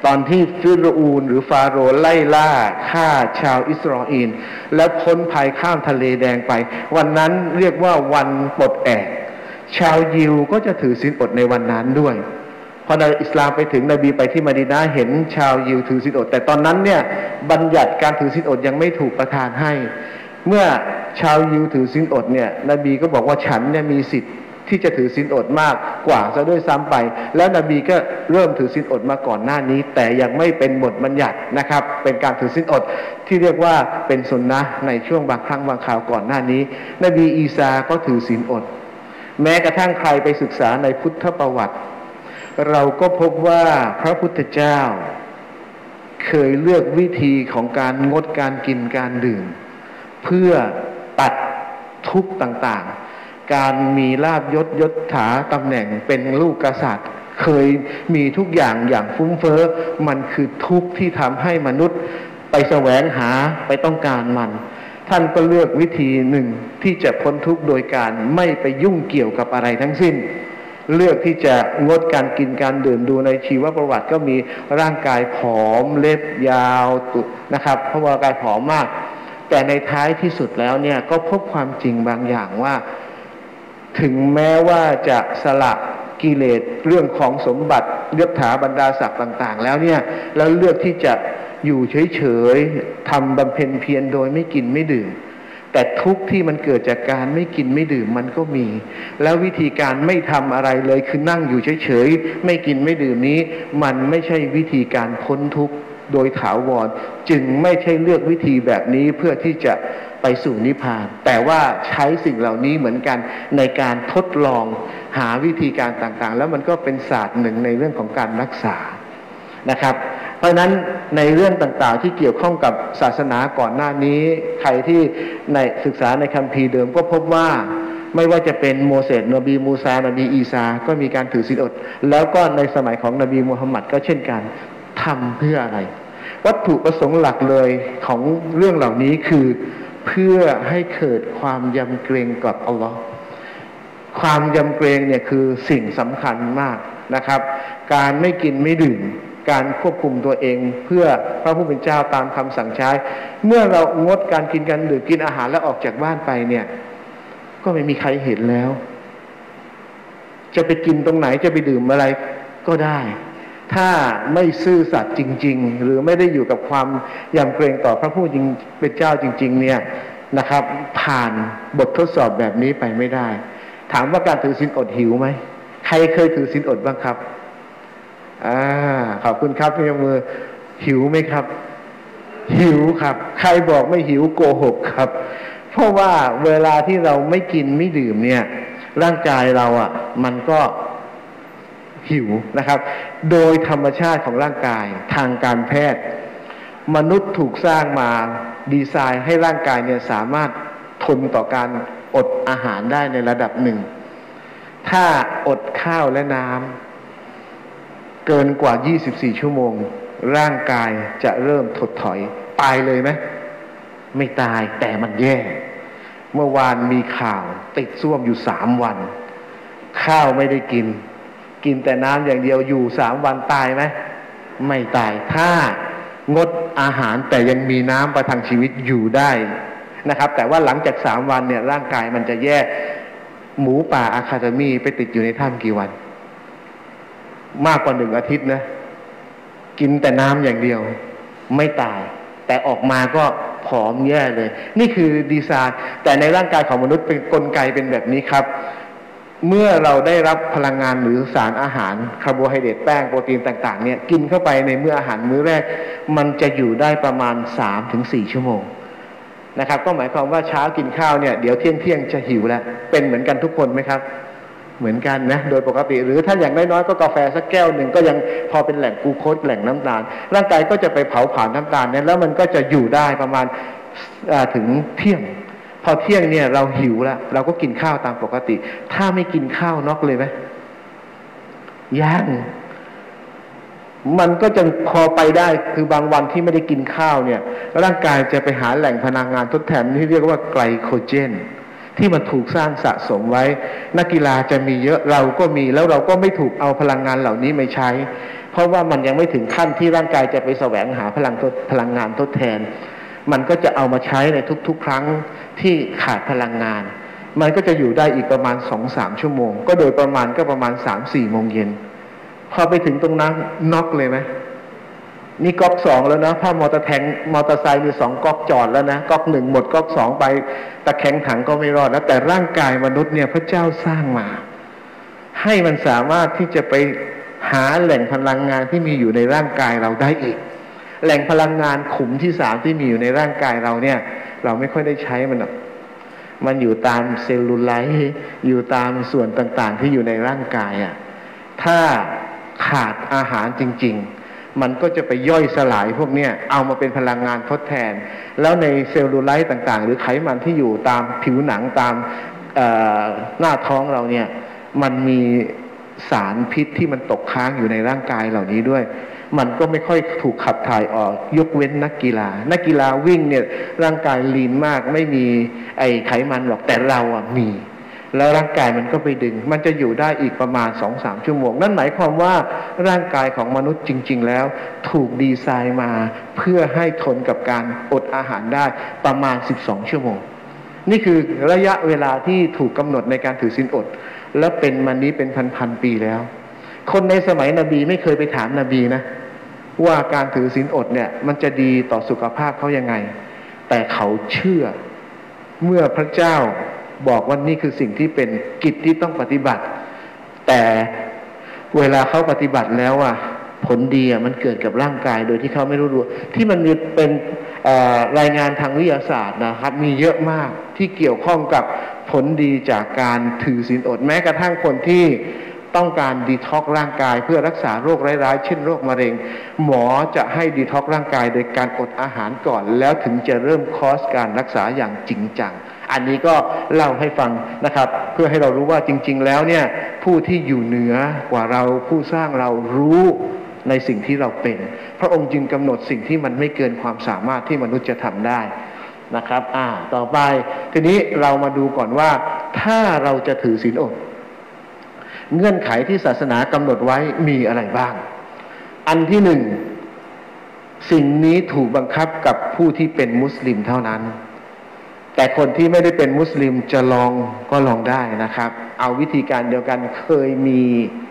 ตอนที่ฟิรอูนหรือฟาโรห์ไล่ล่าฆ่าชาวอิสราเอลแล้วพ้นภัยข้ามทะเลแดงไปวันนั้นเรียกว่าวันปลดแอกชาวยิวก็จะถือศีลอดในวันนั้นด้วยพอในอิสลามไปถึงนบีไปที่มะดีนะห์เห็นชาวยิวถือศีลอดแต่ตอนนั้นเนี่ยบัญญัติการถือศีลอดยังไม่ถูกประทานให้เมื่อชาวยิวถือศีลอดเนี่ยนบีก็บอกว่าฉันเนี่ยมีสิทธิ์ที่จะถือศีลอดมากกว่าซะด้วยซ้ำไปแล้วนบีก็เริ่มถือศีลอดมาก่อนหน้านี้แต่ยังไม่เป็นบทบัญญัตินะครับเป็นการถือศีลอดที่เรียกว่าเป็นสุนนะห์ในช่วงบางครั้งบางคราวก่อนหน้านี้นบีอีสาก็ถือศีลอดแม้กระทั่งใครไปศึกษาในพุทธประวัติเราก็พบว่าพระพุทธเจ้าเคยเลือกวิธีของการงดการกินการดื่มเพื่อตัดทุกข์ต่างๆการมีลาภยศยศถาตำแหน่งเป็นลูกกษัตริย์เคยมีทุกอย่างอย่างฟุ้งเฟ้อมันคือทุกข์ที่ทำให้มนุษย์ไปแสวงหาไปต้องการมันท่านก็เลือกวิธีหนึ่งที่จะพ้นทุกข์โดยการไม่ไปยุ่งเกี่ยวกับอะไรทั้งสิ้นเลือกที่จะงดการกินการดื่มดูในชีวประวัติก็มีร่างกายผอมเล็บยาวนะครับเพราะว่ากายผอมมากแต่ในท้ายที่สุดแล้วเนี่ยก็พบความจริงบางอย่างว่าถึงแม้ว่าจะสละกิเลสเรื่องของสมบัติยศถาบรรดาศักดิ์ต่างๆแล้วเนี่ยแล้วเลือกที่จะอยู่เฉยๆทำบำเพ็ญเพียรโดยไม่กินไม่ดื่มแต่ทุกข์ที่มันเกิดจากการไม่กินไม่ดื่มมันก็มีแล้ววิธีการไม่ทำอะไรเลยคือนั่งอยู่เฉยๆไม่กินไม่ดื่มนี้มันไม่ใช่วิธีการพ้นทุกข์โดยถาวรจึงไม่ใช่เลือกวิธีแบบนี้เพื่อที่จะไปสู่นิพพานแต่ว่าใช้สิ่งเหล่านี้เหมือนกันในการทดลองหาวิธีการต่างๆแล้วมันก็เป็นศาสตร์หนึ่งในเรื่องของการรักษานะครับเพราะฉะนั้นในเรื่องต่างๆที่เกี่ยวข้องกับศาสนาก่อนหน้านี้ใครที่ในศึกษาในคัมภีร์เดิมก็พบว่าไม่ว่าจะเป็นโมเสสนบีมูซานบีอีสาก็มีการถือศีลอดแล้วก็ในสมัยของนบีมุฮัมมัดก็เช่นกันทำเพื่ออะไรวัตถุประสงค์หลักเลยของเรื่องเหล่านี้คือเพื่อให้เกิดความยำเกรงกับอัลลอฮ์ความยำเกรงเนี่ยคือสิ่งสำคัญมากนะครับการไม่กินไม่ดื่มการควบคุมตัวเองเพื่อพระผู้เป็นเจ้าตามคำสั่งใช้เมื่อเรางดการกินการดื่มกินอาหารแล้วออกจากบ้านไปเนี่ยก็ไม่มีใครเห็นแล้วจะไปกินตรงไหนจะไปดื่มอะไรก็ได้ถ้าไม่ซื่อสัตย์จริงๆหรือไม่ได้อยู่กับความยำเกรงต่อพระผู้เป็นเจ้าจริงๆเนี่ยนะครับผ่านบททดสอบแบบนี้ไปไม่ได้ถามว่าการถือศีลอดหิวไหมใครเคยถือศีลอดบ้างครับขอบคุณครับที่ยกมือหิวไหมครับหิวครับใครบอกไม่หิวโกหกครับเพราะว่าเวลาที่เราไม่กินไม่ดื่มเนี่ยร่างกายเรามันก็หิวนะครับโดยธรรมชาติของร่างกายทางการแพทย์มนุษย์ถูกสร้างมาดีไซน์ให้ร่างกายเนี่ยสามารถทนต่อการอดอาหารได้ในระดับหนึ่งถ้าอดข้าวและน้ำเกินกว่า24ชั่วโมงร่างกายจะเริ่มถดถอยตายเลยไหมไม่ตายแต่มันแย่เมื่อวานมีข่าวติดซ่วมอยู่3 วันข้าวไม่ได้กินแต่น้ำอย่างเดียวอยู่3 วันตายไหมไม่ตายถ้างดอาหารแต่ยังมีน้ำประทังชีวิตอยู่ได้นะครับแต่ว่าหลังจาก3 วันเนี่ยร่างกายมันจะแย่หมูป่าอะคาเดมี่ไปติดอยู่ในถ้ำกี่วันมากกว่า1 อาทิตย์นะกินแต่น้ำอย่างเดียวไม่ตายแต่ออกมาก็ผอมแย่เลยนี่คือดีไซน์แต่ในร่างกายของมนุษย์เป็นกลไกเป็นแบบนี้ครับเมื่อเราได้รับพลังงานหรือสารอาหารคาร์โบไฮเดรตแป้งโปรตีนต่างๆเนี่ยกินเข้าไปในมื้ออาหารมื้อแรกมันจะอยู่ได้ประมาณ 3-4 ชั่วโมงนะครับก็หมายความว่าเช้ากินข้าวเนี่ยเดี๋ยวเที่ยงจะหิวแล้วเป็นเหมือนกันทุกคนไหมครับเหมือนกันนะโดยปกติหรือถ้าอย่างน้อยๆก็กาแฟสักแก้วหนึ่งก็ยังพอเป็นแหล่งกลูโคสแหล่งน้ำตาลร่างกายก็จะไปเผาผลาญน้ำตาลเนี่ยแล้วมันก็จะอยู่ได้ประมาณถึงเที่ยงพอเที่ยงเนี่ยเราหิวแล้วเราก็กินข้าวตามปกติถ้าไม่กินข้าวน็อกเลยไหมยังมันก็จะพอไปได้คือบางวันที่ไม่ได้กินข้าวเนี่ยร่างกายจะไปหาแหล่งพลังงานทดแทนที่เรียกว่าไกลโคเจนที่มันถูกสร้างสะสมไว้นักกีฬาจะมีเยอะเราก็มีแล้วเราก็ไม่ถูกเอาพลังงานเหล่านี้มาใช้เพราะว่ามันยังไม่ถึงขั้นที่ร่างกายจะไปแสวงหาพลังงานทดแทนมันก็จะเอามาใช้ในทุกๆครั้งที่ขาดพลังงานมันก็จะอยู่ได้อีกประมาณ 2-3 ชั่วโมงก็โดยประมาณ3-4 โมงเย็นพอไปถึงตรงนั้นน็อกเลยไหมนี่ก๊อก2แล้วนะถ้ามอเตอร์ไซค์มี2ก๊อกจอดแล้วนะก๊อก1หมดก๊อก2ไปตะแคงถังก็ไม่รอดแล้วแต่ร่างกายมนุษย์เนี่ยพระเจ้าสร้างมาให้มันสามารถที่จะไปหาแหล่งพลังงานที่มีอยู่ในร่างกายเราได้อีกแหล่งพลังงานขุมที่3ที่มีอยู่ในร่างกายเราเนี่ยเราไม่ค่อยได้ใช้มันหรอกมันอยู่ตามเซลลูไลท์อยู่ตามส่วนต่างๆที่อยู่ในร่างกายอ่ะถ้าขาดอาหารจริงๆมันก็จะไปย่อยสลายพวกเนี้ยเอามาเป็นพลังงานทดแทนแล้วในเซลลูไลท์ต่างๆหรือไขมันที่อยู่ตามผิวหนังตามหน้าท้องเราเนี่ยมันมีสารพิษที่มันตกค้างอยู่ในร่างกายเหล่านี้ด้วยมันก็ไม่ค่อยถูกขับถ่ายออกยกเว้นนักกีฬาวิ่งเนี่ยร่างกายลีนมากไม่มีไอไขมันหรอกแต่เราอ่ะมีแล้วร่างกายมันก็ไปดึงมันจะอยู่ได้อีกประมาณ 2-3 ชั่วโมงนั่นหมายความว่าร่างกายของมนุษย์จริงๆแล้วถูกดีไซน์มาเพื่อให้ทนกับการอดอาหารได้ประมาณ12 ชั่วโมงนี่คือระยะเวลาที่ถูกกำหนดในการถือศีลอดและเป็นมานี้เป็นพันปีแล้วคนในสมัยนบีไม่เคยไปถามนบีนะว่าการถือศีลอดเนี่ยมันจะดีต่อสุขภาพเขายังไงแต่เขาเชื่อเมื่อพระเจ้าบอกว่านี่คือสิ่งที่เป็นกิจที่ต้องปฏิบัติแต่เวลาเขาปฏิบัติแล้วอ่ะผลดีมันเกิดกับร่างกายโดยที่เขาไม่รู้ตัวที่มันมีเป็นรายงานทางวิทยาศาสตร์นะครับมีเยอะมากที่เกี่ยวข้องกับผลดีจากการถือศีลอดแม้กระทั่งคนที่ต้องการดีท็อกร่างกายเพื่อรักษาโรคร้ายๆเช่นโรคมะเร็งหมอจะให้ดีท็อกร่างกายโดยการอดอาหารก่อนแล้วถึงจะเริ่มคอร์สการรักษาอย่างจริงจังอันนี้ก็เล่าให้ฟังนะครับเพื่อให้เรารู้ว่าจริงๆแล้วเนี่ยผู้ที่อยู่เหนือกว่าเราผู้สร้างเรารู้ในสิ่งที่เราเป็นพระองค์จึงกำหนดสิ่งที่มันไม่เกินความสามารถที่มนุษย์จะทำได้นะครับต่อไปทีนี้เรามาดูก่อนว่าถ้าเราจะถือศีลอดเงื่อนไขที่ศาสนากำหนดไว้มีอะไรบ้างอันที่1สิ่งนี้ถูกบังคับกับผู้ที่เป็นมุสลิมเท่านั้นแต่คนที่ไม่ได้เป็นมุสลิมจะลองก็ลองได้นะครับเอาวิธีการเดียวกันเคยมี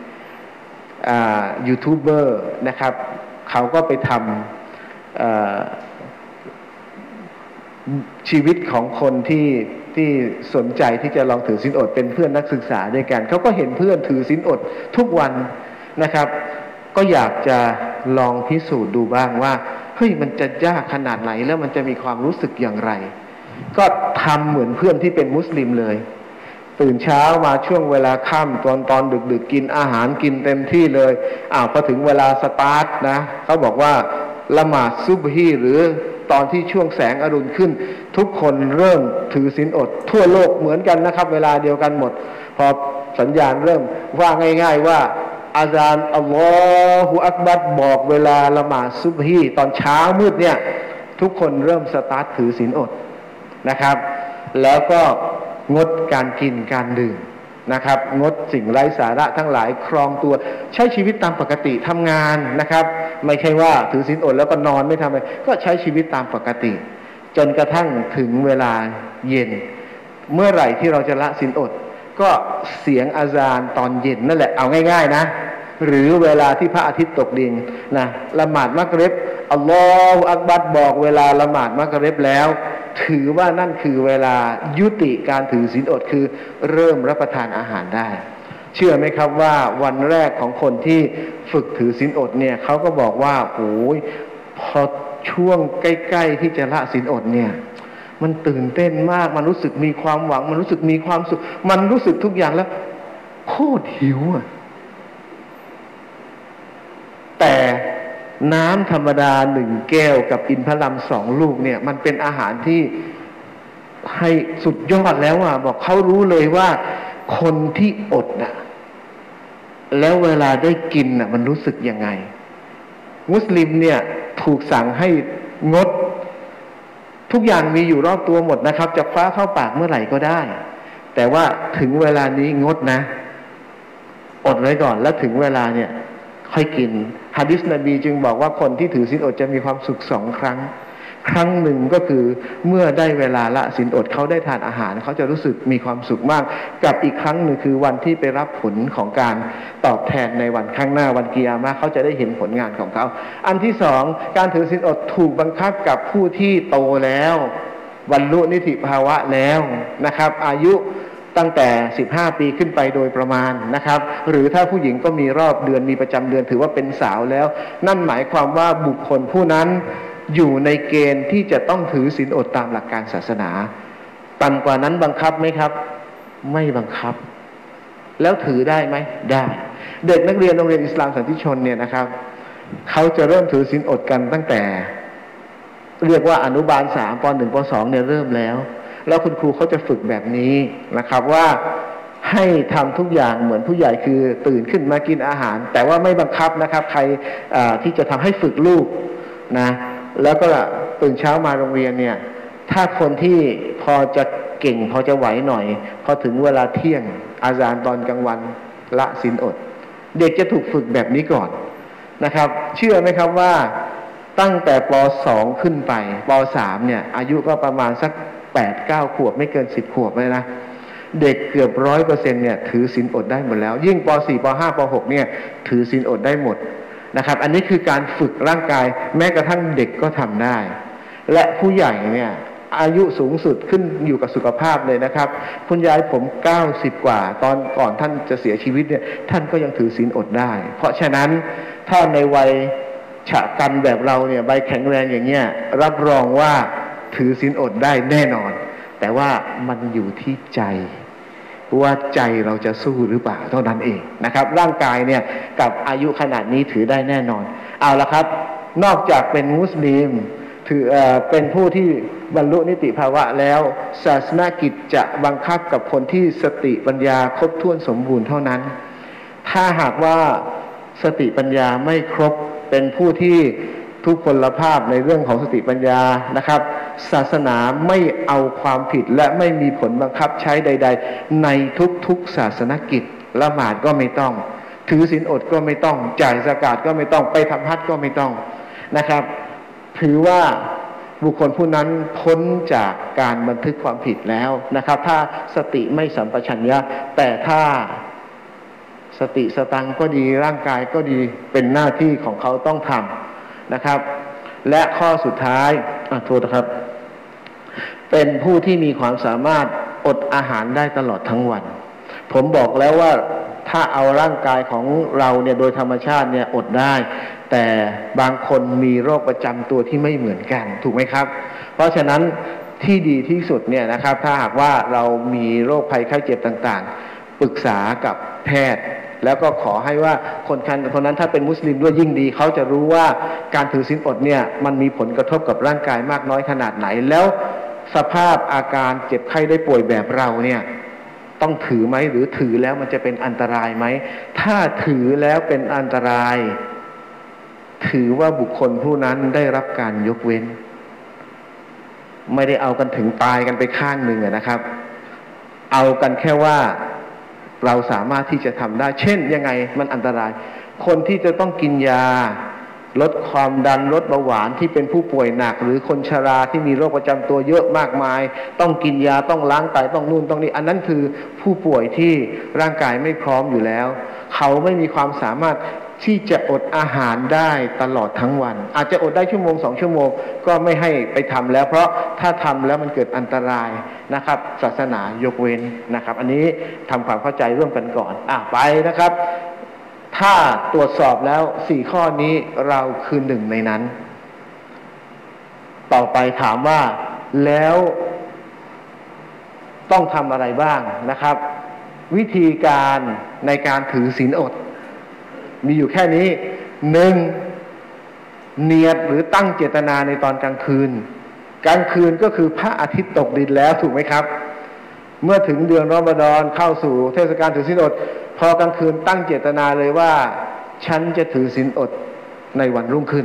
ยูทูบเบอร์นะครับเขาก็ไปทำชีวิตของคนที่สนใจที่จะลองถือศีลอดเป็นเพื่อนนักศึกษาด้วยกันเขาก็เห็นเพื่อนถือศีลอดทุกวันนะครับก็อยากจะลองพิสูจน์ดูบ้างว่าเฮ้ยมันจะยากขนาดไหนแล้วมันจะมีความรู้สึกอย่างไรก็ทำเหมือนเพื่อนที่เป็นมุสลิมเลยตื่นเช้ามาช่วงเวลาค่ำตอนดึกกินอาหารกินเต็มที่เลยพอถึงเวลาสตาร์ทนะเขาบอกว่าละหมาดซุบฮีหรือตอนที่ช่วงแสงอรุณขึ้นทุกคนเริ่มถือศีลอดทั่วโลกเหมือนกันนะครับเวลาเดียวกันหมดพอสัญญาณเริ่มว่าง่ายๆว่าอาซานอัลลอฮุอักบัรบอกเวลาละหมาดซุบฮีตอนเช้ามืดเนี่ยทุกคนเริ่มสตาร์ทถือศีลอดนะครับแล้วก็งดการกินการดื่มนะครับงดสิ่งไร้สาระทั้งหลายครองตัวใช้ชีวิตตามปกติทำงานนะครับไม่ใช่ว่าถือศีลอดแล้วก็นอนไม่ทำอะไรก็ใช้ชีวิตตามปกติจนกระทั่งถึงเวลาเย็นเมื่อไหร่ที่เราจะละศีลอดก็เสียงอาซานตอนเย็นนั่นแหละเอาง่ายๆนะหรือเวลาที่พระอาทิตย์ตกดินนะละหมาดมักริบอัลลอฮฺอักบัรบอกเวลาละหมาดมักริบแล้วถือว่านั่นคือเวลายุติการถือศีลอดคือเริ่มรับประทานอาหารได้เชื่อไหมครับว่าวันแรกของคนที่ฝึกถือศีลอดเนี่ยเขาก็บอกว่าโอ้ยพอช่วงใกล้ๆที่จะละศีลอดเนี่ยมันตื่นเต้นมากมันรู้สึกมีความหวังมันรู้สึกมีความสุขมันรู้สึกทุกอย่างแล้วโคตรหิวแต่น้ำธรรมดา1 แก้วกับอินทผลัม2 ลูกเนี่ยมันเป็นอาหารที่ให้สุดยอดแล้วบอกเขารู้เลยว่าคนที่อดแล้วเวลาได้กินมันรู้สึกยังไงมุสลิมเนี่ยถูกสั่งให้งดทุกอย่างมีอยู่รอบตัวหมดนะครับจะคว้าเข้าปากเมื่อไหร่ก็ได้แต่ว่าถึงเวลานี้งดนะอดไว้ก่อนแล้วถึงเวลาเนี่ยค่อยกินหะดีษนบีจึงบอกว่าคนที่ถือศีลอดจะมีความสุข2 ครั้งครั้งหนึ่งก็คือเมื่อได้เวลาละศีลอดเขาได้ทานอาหารเขาจะรู้สึกมีความสุขมากกับอีกครั้งหนึ่งคือวันที่ไปรับผลของการตอบแทนในวันข้างหน้าวันกิยามะห์เขาจะได้เห็นผลงานของเขาอันที่สองการถือศีลอดถูกบังคับกับผู้ที่โตแล้วบรรลุนิติภาวะแล้วนะครับอายุตั้งแต่15 ปีขึ้นไปโดยประมาณนะครับหรือถ้าผู้หญิงก็มีรอบเดือนมีประจำเดือนถือว่าเป็นสาวแล้วนั่นหมายความว่าบุคคลผู้นั้นอยู่ในเกณฑ์ที่จะต้องถือศีลอดตามหลักการศาสนาต่ำกว่านั้นบังคับไหมครับไม่บังคับแล้วถือได้ไหมได้เด็กนักเรียนโรงเรียนอิสลามสันติชนเนี่ยนะครับเขาจะเริ่มถือศีลอดกันตั้งแต่เรียกว่าอนุบาล3 ป .1 ป .2 เนี่ยเริ่มแล้วคุณครูเขาจะฝึกแบบนี้นะครับว่าให้ทำทุกอย่างเหมือนผู้ใหญ่คือตื่นขึ้นมากินอาหารแต่ว่าไม่บังคับนะครับใครที่จะทำให้ฝึกลูกนะแล้วก็ตื่นเช้ามาโรงเรียนเนี่ยถ้าคนที่พอจะเก่งพอจะไหวหน่อยพอถึงเวลาเที่ยงอาซานตอนกลางวันละศีลอดเด็กจะถูกฝึกแบบนี้ก่อนนะครับเชื่อไหมครับว่าตั้งแต่ป .2 ขึ้นไปป .3 เนี่ยอายุก็ประมาณสัก8-9 ขวบไม่เกิน10 ขวบเลยนะเด็กเกือบ 100% เนี่ยถือศีลอดได้หมดแล้วยิ่งป .4 ป .5 ป .6 เนี่ยถือศีลอดได้หมดนะครับอันนี้คือการฝึกร่างกายแม้กระทั่งเด็กก็ทำได้และผู้ใหญ่เนี่ยอายุสูงสุดขึ้นอยู่กับสุขภาพเลยนะครับคุณยายผม90 กว่าตอนก่อนท่านจะเสียชีวิตเนี่ยท่านก็ยังถือศีลอดได้เพราะฉะนั้นถ้าในวัยฉะกันแบบเราเนี่ยใบแข็งแรงอย่างเงี้ยรับรองว่าถือศีลอดได้แน่นอนแต่ว่ามันอยู่ที่ใจว่าใจเราจะสู้หรือเปล่าเท่านั้นเองนะครับร่างกายเนี่ยกับอายุขนาดนี้ถือได้แน่นอนเอาละครับนอกจากเป็นมุสลิมถือเป็นผู้ที่บรรลุนิติภาวะแล้วศาสนกิจจะบังคับกับคนที่สติปัญญาครบถ้วนสมบูรณ์เท่านั้นถ้าหากว่าสติปัญญาไม่ครบเป็นผู้ที่ทุพพลภาพในเรื่องของสติปัญญานะครับศาสนาไม่เอาความผิดและไม่มีผลบังคับใช้ใดๆในทุกๆศาสนกิจละหมาดก็ไม่ต้องถือศีลอดก็ไม่ต้องจ่ายซะกาตก็ไม่ต้องไปทำฮัจญ์ก็ไม่ต้องนะครับถือว่าบุคคลผู้นั้นพ้นจากการบันทึกความผิดแล้วนะครับถ้าสติไม่สัมปชัญญะแต่ถ้าสติสตังก็ดีร่างกายก็ดีเป็นหน้าที่ของเขาต้องทำนะครับและข้อสุดท้ายโทษนะครับเป็นผู้ที่มีความสามารถอดอาหารได้ตลอดทั้งวันผมบอกแล้วว่าถ้าเอาร่างกายของเราเนี่ยโดยธรรมชาติเนี่ยอดได้แต่บางคนมีโรคประจำตัวที่ไม่เหมือนกันถูกไหมครับเพราะฉะนั้นที่ดีที่สุดเนี่ยนะครับถ้าหากว่าเรามีโรคภัยไข้เจ็บต่างๆปรึกษากับแพทย์แล้วก็ขอให้ว่าคนนั้นถ้าเป็นมุสลิมด้วยยิ่งดีเขาจะรู้ว่าการถือศีลอดเนี่ยมันมีผลกระทบกับร่างกายมากน้อยขนาดไหนแล้วสภาพอาการเจ็บไข้ได้ป่วยแบบเราเนี่ยต้องถือไหมหรือถือแล้วมันจะเป็นอันตรายไหมถ้าถือแล้วเป็นอันตรายถือว่าบุคคลผู้นั้นได้รับการยกเว้นไม่ได้เอากันถึงตายกันไปข้างหนึ่งนะครับเอากันแค่ว่าเราสามารถที่จะทำได้เช่นยังไงมันอันตรายคนที่จะต้องกินยาลดความดันลดเบาหวานที่เป็นผู้ป่วยหนักหรือคนชราที่มีโรคประจำตัวเยอะมากมายต้องกินยาต้องล้างไตต้องนู่นต้องนี่อันนั้นคือผู้ป่วยที่ร่างกายไม่พร้อมอยู่แล้วเขาไม่มีความสามารถที่จะอดอาหารได้ตลอดทั้งวันอาจจะอดได้1-2 ชั่วโมงก็ไม่ให้ไปทำแล้วเพราะถ้าทำแล้วมันเกิดอันตรายนะครับศาสนายกเว้นนะครับอันนี้ทำความเข้าใจร่วมกันก่อนไปนะครับถ้าตรวจสอบแล้ว4ข้อนี้เราคือหนึ่งในนั้นต่อไปถามว่าแล้วต้องทำอะไรบ้างนะครับวิธีการในการถือศีลอดมีอยู่แค่นี้1เนียดหรือตั้งเจตนาในตอนกลางคืนกลางคืนก็คือพระอาทิตย์ตกดินแล้วถูกไหมครับเมื่อถึงเดือนรอมฎอนเข้าสู่เทศกาลถือศีลอดพอกลางคืนตั้งเจตนาเลยว่าฉันจะถือศีลอดในวันรุ่งขึ้น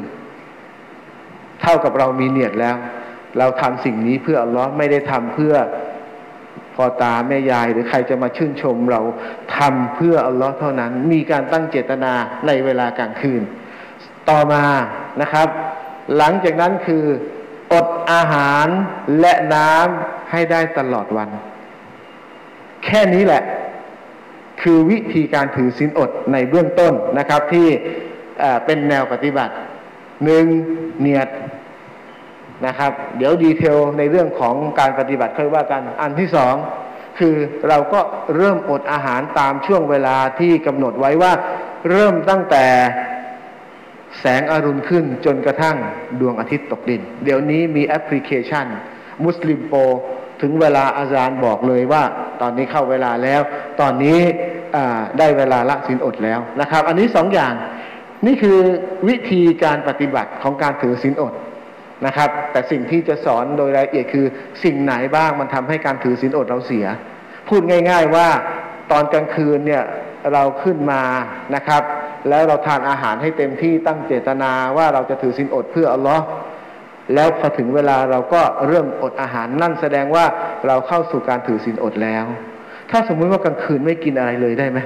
เท่ากับเรามีเนียดแล้วเราทำสิ่งนี้เพื่ออัลเลาะห์ไม่ได้ทำเพื่อพ่อตาแม่ยายหรือใครจะมาชื่นชมเราทำเพื่ออัลลอฮ์เท่านั้นมีการตั้งเจตนาในเวลากลางคืนต่อมานะครับหลังจากนั้นคืออดอาหารและน้ำให้ได้ตลอดวันแค่นี้แหละคือวิธีการถือศีลอดในเบื้องต้นนะครับที่เป็นแนวปฏิบัติหนึ่งเนียดนะครับเดี๋ยวดีเทลในเรื่องของการปฏิบัติค่อยว่ากันอันที่สองคือเราก็เริ่มอดอาหารตามช่วงเวลาที่กำหนดไว้ว่าเริ่มตั้งแต่แสงอรุณขึ้นจนกระทั่งดวงอาทิตย์ตกดินเดี๋ยวนี้มีแอปพลิเคชันมุสลิมโปรถึงเวลาอาจารย์บอกเลยว่าตอนนี้เข้าเวลาแล้วตอนนี้ได้เวลาละศีลอดแล้วนะครับอันนี้สองอย่างนี่คือวิธีการปฏิบัติของการถือศีลอดนะครับแต่สิ่งที่จะสอนโดยรายละเอียดคือสิ่งไหนบ้างมันทำให้การถือศีลอดเราเสียพูดง่ายๆว่าตอนกลางคืนเนี่ยเราขึ้นมานะครับแล้วเราทานอาหารให้เต็มที่ตั้งเจตนาว่าเราจะถือศีลอดเพื่ออัลลอฮ์แล้วพอถึงเวลาเราก็เริ่มอดอาหารนั่นแสดงว่าเราเข้าสู่การถือศีลอดแล้วถ้าสมมุติว่ากลางคืนไม่กินอะไรเลยได้ไหม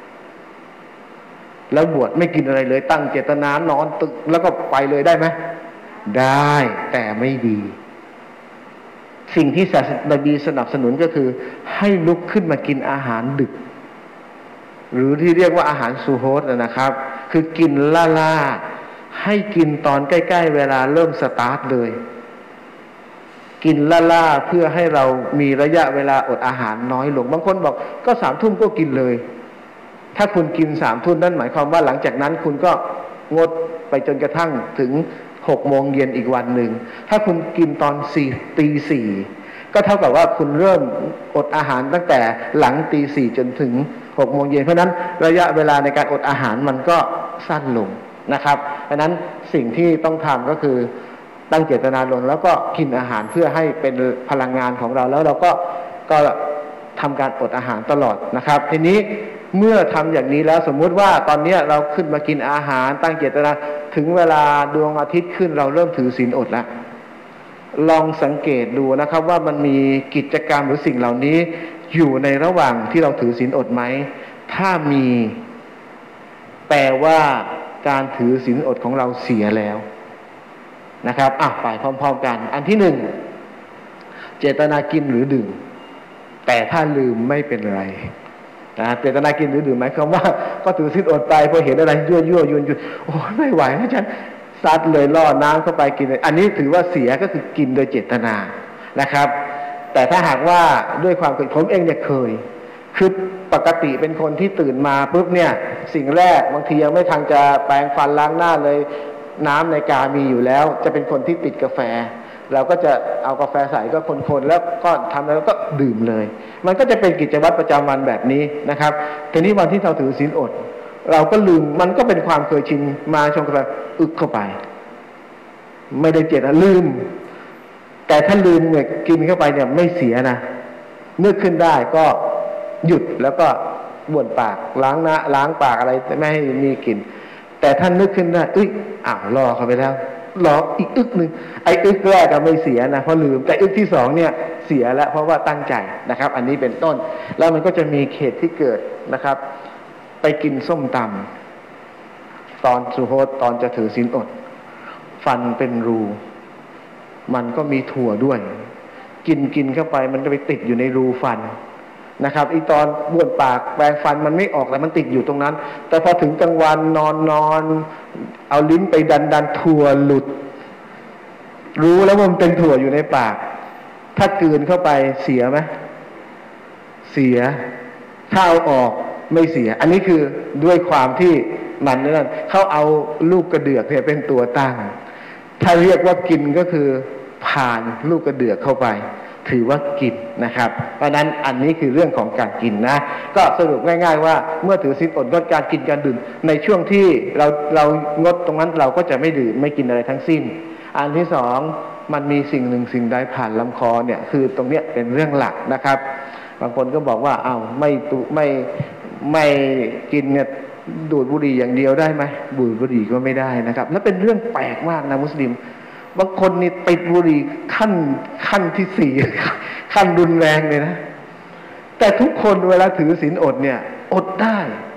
แล้วบวชไม่กินอะไรเลยตั้งเจตนานอนตึกแล้วก็ไปเลยได้ไหมได้แต่ไม่ดีสิ่งที่ศาสนาบีสนับสนุนก็คือให้ลุกขึ้นมากินอาหารดึกหรือที่เรียกว่าอาหารซูโฮสนะครับคือกินล่าให้กินตอนใกล้ๆเวลาเริ่มสตาร์ทเลยกินล่าเพื่อให้เรามีระยะเวลาอดอาหารน้อยลงบางคนบอกก็3 ทุ่มก็กินเลยถ้าคุณกิน3 ทุ่มนั่นหมายความว่าหลังจากนั้นคุณก็งดไปจนกระทั่งถึง6 โมงเย็นอีกวันหนึ่งถ้าคุณกินตอนตี 4ก็เท่ากับว่าคุณเริ่มอดอาหารตั้งแต่หลังตี 4จนถึง6 โมงเย็นเพราะนั้นระยะเวลาในการอดอาหารมันก็สั้นลงนะครับเพราะนั้นสิ่งที่ต้องทำก็คือตั้งเจตนาลงแล้วก็กินอาหารเพื่อให้เป็นพลังงานของเราแล้วเราก็ทำการอดอาหารตลอดนะครับทีนี้เมื่อทำอย่างนี้แล้วสมมุติว่าตอนนี้เราขึ้นมากินอาหารตั้งเจตนาถึงเวลาดวงอาทิตย์ขึ้นเราเริ่มถือศีลอดแล้วลองสังเกตดูนะครับว่ามันมีกิจกรรมหรือสิ่งเหล่านี้อยู่ในระหว่างที่เราถือศีลอดไหมถ้ามีแปลว่าการถือศีลอดของเราเสียแล้วนะครับไปพร้อมๆกันอันที่หนึ่งเจตนากินหรือดื่มแต่ถ้าลืมไม่เป็นไรนะเจตนากินหรือดื่มหมายความว่าก็ถือศีลอดไปพอเห็นอะไรยั่วยุนโอ้ไม่ไหวนะฉันซัดเลยล่อน้ำเข้าไปกินอันนี้ถือว่าเสียก็คือกินโดยเจตนานะครับแต่ถ้าหากว่าด้วยความเคยผมเองเนี่ยเคยคือปกติเป็นคนที่ตื่นมาปุ๊บเนี่ยสิ่งแรกบางทียังไม่ทันจะแปรงฟันล้างหน้าเลยน้ำในกามีอยู่แล้วจะเป็นคนที่ติดกาแฟเราก็จะเอากาแฟใส่ก็คนๆแล้วก็ทำแล้วก็ดื่มเลยมันก็จะเป็นกิจวัตรประจำวันแบบนี้นะครับทีนี้วันที่เราถือศีลอดเราก็ลืมมันก็เป็นความเคยชินมาชงกาแฟอึกเข้าไปไม่ได้เจตนาลืมแต่ถ้าลืมเนี่ยกินเข้าไปเนี่ยไม่เสียนะนึกขึ้นได้ก็หยุดแล้วก็บ้วนปากล้างปากอะไรไม่ให้มีกลิ่นแต่ท่านนึกขึ้นได้รอเข้าไปแล้วรออีกอึกหนึ่งไอ้อึกแรกก็ไม่เสียนะเพราะลืมแต่อึกที่สองเนี่ยเสียแล้วเพราะว่าตั้งใจนะครับอันนี้เป็นต้นแล้วมันก็จะมีเหตุที่เกิดนะครับไปกินส้มตำตอนสุโฮสตอนจะถือศีลอดฟันเป็นรูมันก็มีถั่วด้วยกินเข้าไปมันก็ไปติดอยู่ในรูฟันนะครับอีตอนบ้วนปากแปรงฟันมันไม่ออกแต่มันติดอยู่ตรงนั้นแต่พอถึงกลางวันนอนเอาลิ้นไปดันถั่วหลุดรู้แล้วว่ามันเป็นถั่วอยู่ในปากถ้ากลืนเข้าไปเสียไหมเสียถ้าเอาออกไม่เสียอันนี้คือด้วยความที่มันนั่นเขาเอาลูกกระเดือกเนี่ยเป็นตัวตั้งถ้าเรียกว่ากินก็คือผ่านลูกกระเดือกเข้าไปถือว่ากินนะครับเพราะนั้นอันนี้คือเรื่องของการกินนะก็สรุปง่ายๆว่าเมื่อถือศีลอดงดการกินการดื่มในช่วงที่เรางดตรงนั้นเราก็จะไม่ดื่มไม่กินอะไรทั้งสิ้นอันที่สองมันมีสิ่งหนึ่งสิ่งใดผ่านลำคอเนี่ยคือตรงเนี้ยเป็นเรื่องหลักนะครับบางคนก็บอกว่าไม่กินเนี่ยดูดบุหรี่อย่างเดียวได้ไหมดูดบุหรี่ก็ไม่ได้นะครับและเป็นเรื่องแปลกมากนะมุสลิมบางคนนี่ติดบุหรี่ขั้นที่4ขั้นรุนแรงเลยนะแต่ทุกคนเวลาถือศีลอดเนี่ยอดได้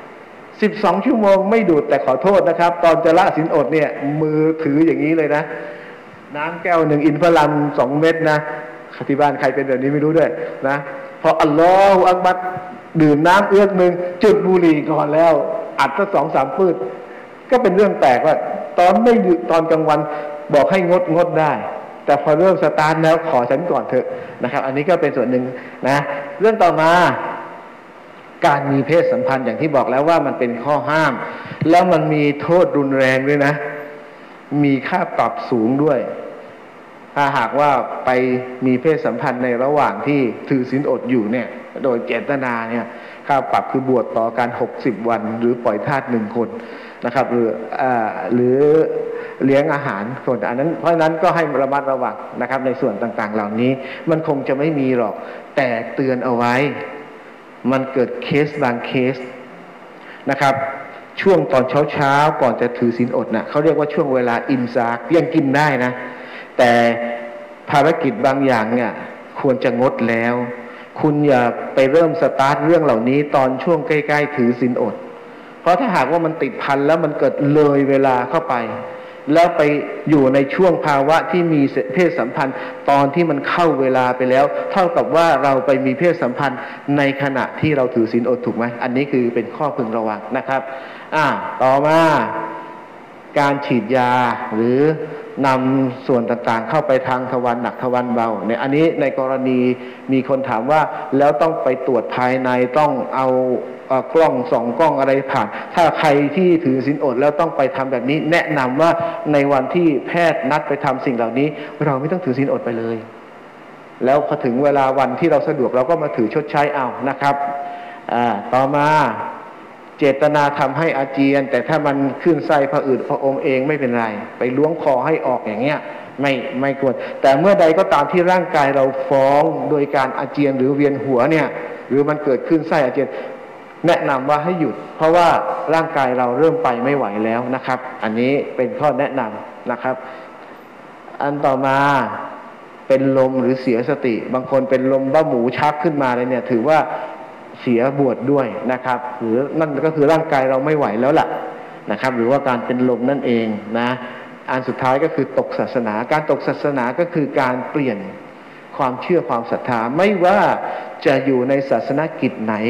12 ชั่วโมงไม่ดูดแต่ขอโทษนะครับตอนจะละศีลอดเนี่ยมือถืออย่างนี้เลยนะน้ำแก้วหนึ่งอินทผลัม2 เม็ดนะที่บ้านใครเป็นแบบนี้ไม่รู้ด้วยนะพออัลลอฮฺอักบัรดื่มน้ำเอื้อกหนึ่งจุดบุหรี่ก่อนแล้วอัดสัก2-3 ปื้ดก็เป็นเรื่องแปลกว่าตอนไม่ดื่มตอนกลางวันบอกให้งดได้แต่พอเริ่มสตาร์ทแล้วขอฉันก่อนเถอะนะครับอันนี้ก็เป็นส่วนหนึ่งนะเรื่องต่อมาการมีเพศสัมพันธ์อย่างที่บอกแล้วว่ามันเป็นข้อห้ามแล้วมันมีโทษรุนแรงด้วยนะมีค่าปรับสูงด้วยถ้าหากว่าไปมีเพศสัมพันธ์ในระหว่างที่ถือศีลอดอยู่เนี่ยโดยเจตนาเนี่ยค่าปรับคือบวชต่อการ60 วันหรือปล่อยทาส1 คนนะครับหรือเลี้ยงอาหารส่วนอันนั้นเพราะฉะนั้นก็ให้ระมัดระวังนะครับในส่วนต่างๆเหล่านี้มันคงจะไม่มีหรอกแต่เตือนเอาไว้มันเกิดเคสบางเคสนะครับช่วงตอนเช้าก่อนจะถือศีลอดนะเขาเรียกว่าช่วงเวลาอิมซากยังกินได้นะแต่ภารกิจบางอย่างเนี่ยควรจะงดแล้วคุณอย่าไปเริ่มสตาร์ทเรื่องเหล่านี้ตอนช่วงใกล้ๆถือศีลอดเพราะถ้าหากว่ามันติดพันแล้วมันเกิดเลยเวลาเข้าไปแล้วไปอยู่ในช่วงภาวะที่มีเพศสัมพันธ์ตอนที่มันเข้าเวลาไปแล้วเท่ากับว่าเราไปมีเพศสัมพันธ์ในขณะที่เราถือศีลอดถูกไหมอันนี้คือเป็นข้อพึงระวังนะครับต่อมาการฉีดยาหรือนำส่วนต่างๆเข้าไปทางทวารหนักทวารเบาเนี่ยอันนี้ในกรณีมีคนถามว่าแล้วต้องไปตรวจภายในต้องเอากล้อง2 กล้องอะไรผ่านถ้าใครที่ถือศีลอดแล้วต้องไปทำแบบนี้แนะนำว่าในวันที่แพทย์นัดไปทำสิ่งเหล่านี้เราไม่ต้องถือศีลอดไปเลยแล้วพอถึงเวลาวันที่เราสะดวกเราก็มาถือชดใช้เอานะครับต่อมาเจตนาทำให้อาเจียนแต่ถ้ามันขึ้นไส้ผะอืดผะอมเองไม่เป็นไรไปล้วงคอให้ออกอย่างเงี้ยไม่ควรแต่เมื่อใดก็ตามที่ร่างกายเราฟ้องโดยการอาเจียนหรือเวียนหัวเนี่ยหรือมันเกิดขึ้นไส้อาเจียนแนะนำว่าให้หยุดเพราะว่าร่างกายเราเริ่มไปไม่ไหวแล้วนะครับอันนี้เป็นข้อแนะนำนะครับอันต่อมาเป็นลมหรือเสียสติบางคนเป็นลมบ้าหมูชักขึ้นมาเลยเนี่ยถือว่าเสียบวชด้วยนะครับหรือนั่นก็คือร่างกายเราไม่ไหวแล้วล่ะนะครับหรือว่าการเป็นลมนั่นเองนะอันสุดท้ายก็คือตกศาสนาการตกศาสนาก็คือการเปลี่ยนความเชื่อความศรัทธาไม่ว่าจะอยู่ในศาสนกิจไหน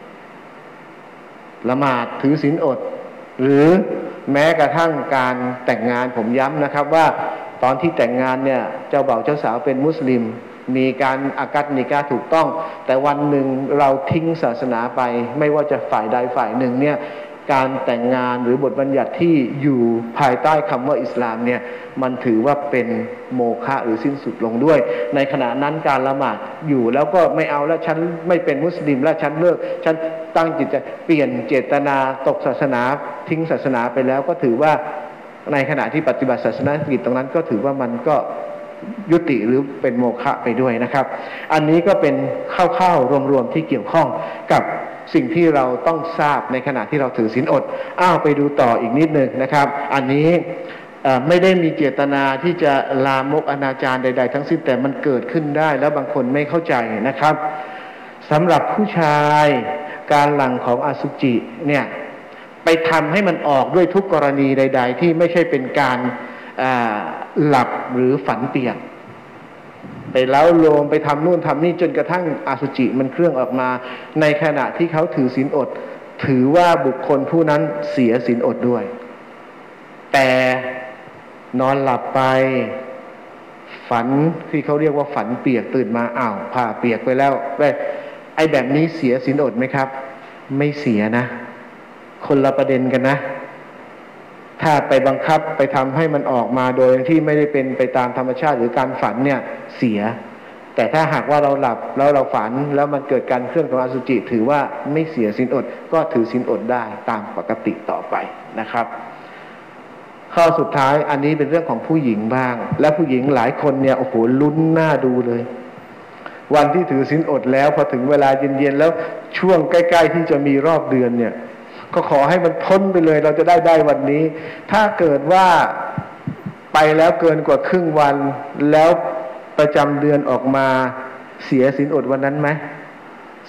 ละหมาดถือศีลอดหรือแม้กระทั่งการแต่งงานผมย้ำนะครับว่าตอนที่แต่งงานเนี่ยเจ้าบ่าวเจ้าสาวเป็นมุสลิมมีการอากัดนิกาถูกต้องแต่วันหนึ่งเราทิ้งศาสนาไปไม่ว่าจะฝ่ายใดฝ่ายหนึ่งเนี่ยการแต่งงานหรือบทบัญญัติที่อยู่ภายใต้คำว่าอิสลามเนี่ยมันถือว่าเป็นโมฆะหรือสิ้นสุดลงด้วยในขณะนั้นการละหมาดอยู่แล้วก็ไม่เอาแล้วฉันไม่เป็นมุสลิมแล้วฉันเลิกฉันตั้งจิตจะเปลี่ยนเจตนาตกศาสนาทิ้งศาสนาไปแล้วก็ถือว่าในขณะที่ปฏิบัติศาสนกิจตรงนั้นก็ถือว่ามันก็ยุติหรือเป็นโมฆะไปด้วยนะครับอันนี้ก็เป็นข้าวๆรวมๆที่เกี่ยวข้องกับสิ่งที่เราต้องทราบในขณะที่เราถือศีลอดไปดูต่ออีกนิดนึงนะครับอันนี้ไม่ได้มีเจตนาที่จะลามกอนาจารใดๆทั้งสิ้นแต่มันเกิดขึ้นได้แล้วบางคนไม่เข้าใจนะครับสำหรับผู้ชายการหลั่งของอสุจิเนี่ยไปทำให้มันออกด้วยทุกกรณีใดๆที่ไม่ใช่เป็นการหลับหรือฝันเปียกไปเล้าโลมไปทำนู่นทำนี่จนกระทั่งอสุจิมันเคลื่อนออกมาในขณะที่เขาถือศีลอดถือว่าบุคคลผู้นั้นเสียศีลอดด้วยแต่นอนหลับไปฝันที่เขาเรียกว่าฝันเปียกตื่นมาผ้าเปียกไปแล้วไอ้แบบนี้เสียศีลอดไหมครับไม่เสียนะคนละประเด็นกันนะถ้าไปบังคับไปทำให้มันออกมาโดยที่ไม่ได้เป็นไปตามธรรมชาติหรือการฝันเนี่ยเสียแต่ถ้าหากว่าเราหลับแล้วเราฝันแล้วมันเกิดการเคลื่อนของอสุจิถือว่าไม่เสียศีลอดก็ถือศีลอดได้ตามปกติต่อไปนะครับข้อสุดท้ายอันนี้เป็นเรื่องของผู้หญิงบ้างและผู้หญิงหลายคนเนี่ยโอ้โหลุ้นหน้าดูเลยวันที่ถือศีลอดแล้วพอถึงเวลาเย็นๆแล้วช่วงใกล้ๆที่จะมีรอบเดือนเนี่ยก็ขอให้มันพ้นไปเลยเราจะได้วันนี้ถ้าเกิดว่าไปแล้วเกินกว่าครึ่งวันแล้วประจำเดือนออกมาเสียศีลอดวันนั้นไหม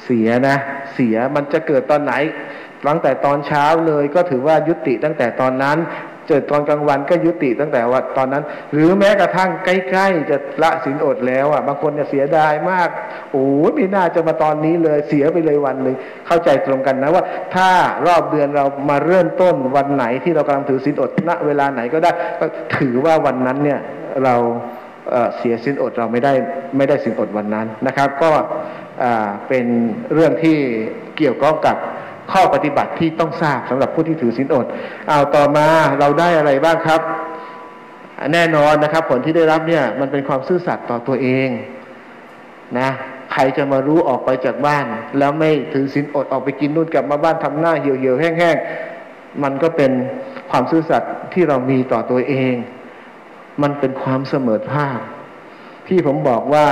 เสียนะเสียมันจะเกิดตอนไหนตั้งแต่ตอนเช้าเลยก็ถือว่ายุติตั้งแต่ตอนนั้นเจอตอนกลางวันก็ยุติตั้งแต่ว่าตอนนั้นหรือแม้กระทั่งใกล้ๆจะละศีลอดแล้วบางคนเนี่ยเสียดายมากโอ้ไม่น่าจะมาตอนนี้เลยเสียไปเลยวันหนึ่งเข้าใจตรงกันนะว่าถ้ารอบเดือนเรามาเริ่มต้นวันไหนที่เรากำลังถือศีลอดณเวลาไหนก็ได้ก็ถือว่าวันนั้นเนี่ยเราเสียศีลอดเราไม่ได้ศีลอดวันนั้นนะครับก็เป็นเรื่องที่เกี่ยวข้องกับข้อปฏิบัติที่ต้องทราบสำหรับผู้ที่ถือศีลอดเอาต่อมาเราได้อะไรบ้างครับแน่นอนนะครับผลที่ได้รับเนี่ยมันเป็นความซื่อสัตย์ต่อตัวเองนะใครจะมารู้ออกไปจากบ้านแล้วไม่ถือศีลอดออกไปกินนู่นกลับมาบ้านทำหน้าเหี่ยวๆแห้งๆมันก็เป็นความซื่อสัตย์ที่เรามีต่อตัวเองมันเป็นความเสมอภาคที่ผมบอกว่า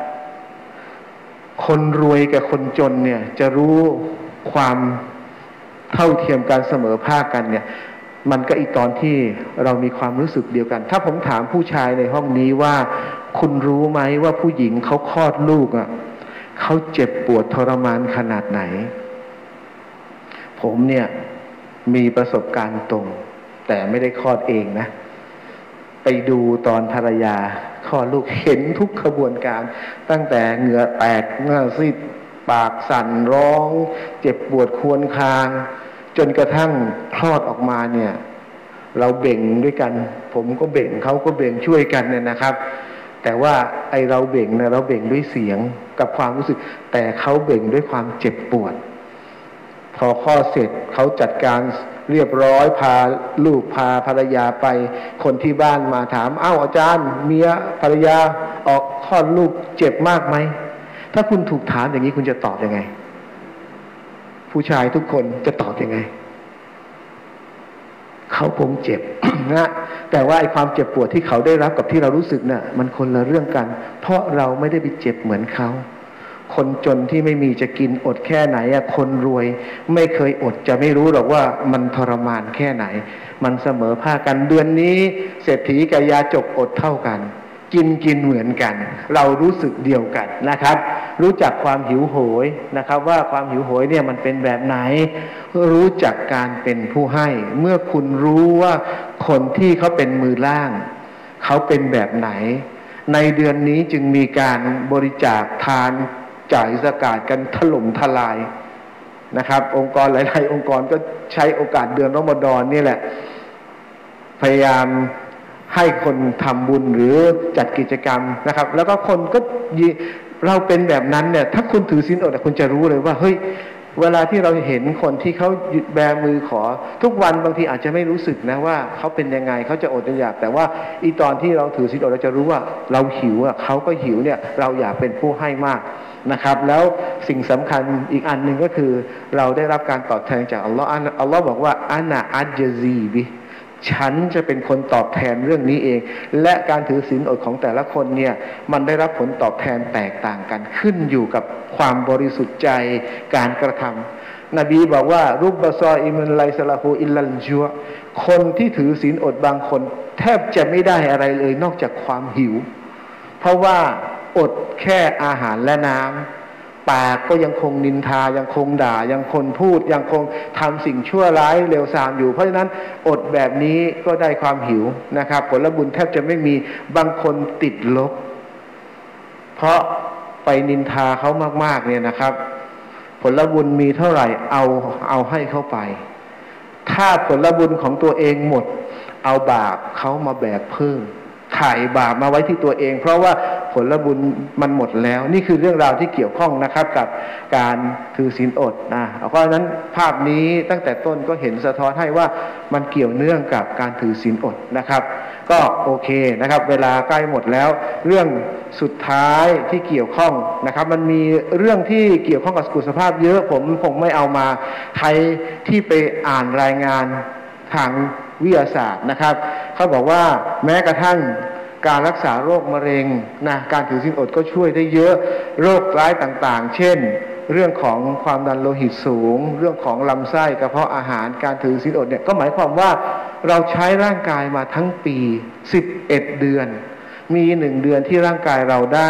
คนรวยกับคนจนเนี่ยจะรู้ความเท่าเทียมกันเสมอภาคกันเนี่ยมันก็อีกตอนที่เรามีความรู้สึกเดียวกันถ้าผมถามผู้ชายในห้องนี้ว่าคุณรู้ไหมว่าผู้หญิงเขาคลอดลูกเขาเจ็บปวดทรมานขนาดไหนผมเนี่ยมีประสบการณ์ตรงแต่ไม่ได้คลอดเองนะไปดูตอนภรรยาคลอดลูกเห็นทุกขบวนการตั้งแต่เหงื่อแตกหน้าซีดปากสั่นร้องเจ็บปวดครวญครางจนกระทั่งคลอดออกมาเนี่ยเราเบ่งด้วยกันผมก็เบ่งเขาก็เบ่งช่วยกันเนี่ยนะครับแต่ว่าไอเราเบ่งเนี่ยเราเบ่งด้วยเสียงกับความรู้สึกแต่เขาเบ่งด้วยความเจ็บปวดพอคลอดเสร็จเขาจัดการเรียบร้อยพาลูกพาภรรยาไปคนที่บ้านมาถามอ้าวอาจารย์เมียภรรยาออกคลอดลูกเจ็บมากไหมถ้าคุณถูกถามอย่างนี้คุณจะตอบยังไงผู้ชายทุกคนจะตอบยังไงเขาคงเจ็บ นะแต่ว่าไอ้ความเจ็บปวดที่เขาได้รับกับที่เรารู้สึกน่ะมันคนละเรื่องกันเพราะเราไม่ได้ไปเจ็บเหมือนเขาคนจนที่ไม่มีจะกินอดแค่ไหนคนรวยไม่เคยอดจะไม่รู้หรอกว่ามันทรมานแค่ไหนมันเสมอภาคกันเดือนนี้เศรษฐีกับยาจกอดเท่ากันกินเหมือนกันเรารู้สึกเดียวกันนะครับรู้จักความหิวโหยนะครับว่าความหิวโหยเนี่ยมันเป็นแบบไหนรู้จักการเป็นผู้ให้เมื่อคุณรู้ว่าคนที่เขาเป็นมือล่างเขาเป็นแบบไหนในเดือนนี้จึงมีการบริจาคทานจ่ายซะกาตกันถล่มทลายนะครับองค์กรหลายๆองค์กรก็ใช้โอกาสเดือนรอมฎอนนี่แหละพยายามให้คนทำบุญหรือจัดกิจกรรมนะครับแล้วก็คนก็เราเป็นแบบนั้นเนี่ยถ้าคุณถือศีลอดคุณจะรู้เลยว่าเฮ้ยเวลาที่เราเห็นคนที่เขาหยุดแบมือขอทุกวันบางทีอาจจะไม่รู้สึกนะว่าเขาเป็นยังไงเขาจะอดจะอยากแต่ว่าอีตอนที่เราถือศีลอดเราจะรู้ว่าเราหิวเขาก็หิวเนี่ยเราอยากเป็นผู้ให้มากนะครับแล้วสิ่งสำคัญอีกอันหนึ่งก็คือเราได้รับการตอบแทนจากอัลลอฮ์อัลลอฮ์บอกว่าอานะอัจซีบิฉันจะเป็นคนตอบแทนเรื่องนี้เองและการถือศีลอดของแต่ละคนเนี่ยมันได้รับผลตอบแทนแตกต่างกันขึ้นอยู่กับความบริสุทธิ์ใจการกระทำนบีบอกว่ารุบบะซออิมันไลซะละฮูอิลลัลจุอคนที่ถือศีลอดบางคนแทบจะไม่ได้อะไรเลยนอกจากความหิวเพราะว่าอดแค่อาหารและน้ำปากก็ยังคงนินทายังคงด่ายังคงพูดยังคงทำสิ่งชั่วร้ายเลวทรามอยู่เพราะฉะนั้นอดแบบนี้ก็ได้ความหิวนะครับผลบุญแทบจะไม่มีบางคนติดลบเพราะไปนินทาเขามากๆเนี่ยนะครับผลบุญมีเท่าไหร่เอาให้เขาไปถ้าผลบุญของตัวเองหมดเอาบาปเขามาแบกเพิ่มถ่ายบาปมาไว้ที่ตัวเองเพราะว่าผลบุญมันหมดแล้วนี่คือเรื่องราวที่เกี่ยวข้องนะครับกับการถือศีลอดเพราะฉะนั้นภาพนี้ตั้งแต่ต้นก็เห็นสะท้อนให้ว่ามันเกี่ยวเนื่องกับการถือศีลอดนะครับก็โอเคนะครับเวลาใกล้หมดแล้วเรื่องสุดท้ายที่เกี่ยวข้องนะครับมันมีเรื่องที่เกี่ยวข้องกับสุขภาพเยอะผมคงไม่เอามาใครที่ไปอ่านรายงานทางวิทยาศาสตร์นะครับเขาบอกว่าแม้กระทั่งการรักษาโรคมะเร็งนะการถือศีลอดก็ช่วยได้เยอะโรคร้ายต่างๆเช่นเรื่องของความดันโลหิตสูงเรื่องของลำไส้กระเพาะอาหารการถือศีลอดเนี่ยก็หมายความว่าเราใช้ร่างกายมาทั้งปี11เดือนมี1 เดือนที่ร่างกายเราได้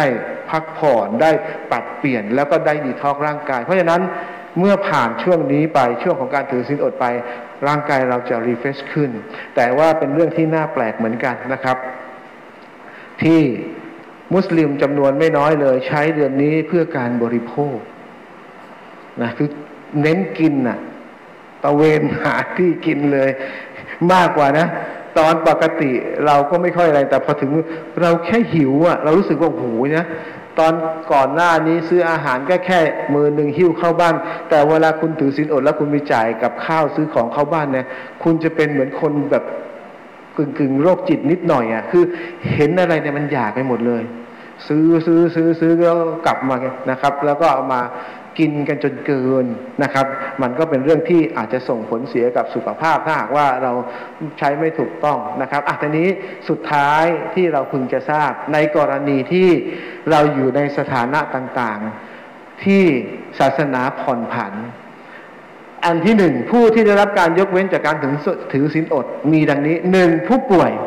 พักผ่อนได้ปรับเปลี่ยนแล้วก็ได้ดีท็อกร่างกายเพราะฉะนั้นเมื่อผ่านช่วงนี้ไปช่วงของการถือศีลอดไปร่างกายเราจะรีเฟรชขึ้นแต่ว่าเป็นเรื่องที่น่าแปลกเหมือนกันนะครับที่มุสลิมจำนวนไม่น้อยเลยใช้เดือนนี้เพื่อการบริโภคนะคือเน้นกินน่ะตะเวนหาที่กินเลยมากกว่านะตอนปกติเราก็ไม่ค่อยอะไรแต่พอถึงเราแค่หิวอ่ะเรารู้สึกว่าโอ้โหนะตอนก่อนหน้านี้ซื้ออาหารก็แค่มือหนึ่งหิ้วเข้าบ้านแต่เวลาคุณถือศีลอดแล้วคุณมีจ่ายกับข้าวซื้อของเข้าบ้านเนี่ยคุณจะเป็นเหมือนคนแบบกึ่งโรคจิตนิดหน่อยอ่ะคือเห็นอะไรเนี่ยมันอยากไปหมดเลยซื้อแล้วกลับมานะครับแล้วก็เอามากินกันจนเกินนะครับมันก็เป็นเรื่องที่อาจจะส่งผลเสียกับสุขภาพถ้าหากว่าเราใช้ไม่ถูกต้องนะครับทีนี้สุดท้ายที่เราพึงจะทราบในกรณีที่เราอยู่ในสถานะต่างๆที่ศาสนาผ่อนผันอันที่หนึ่งผู้ที่ได้รับการยกเว้นจากการถือศีลอดมีดังนี้หนึ่งผู้ป่วย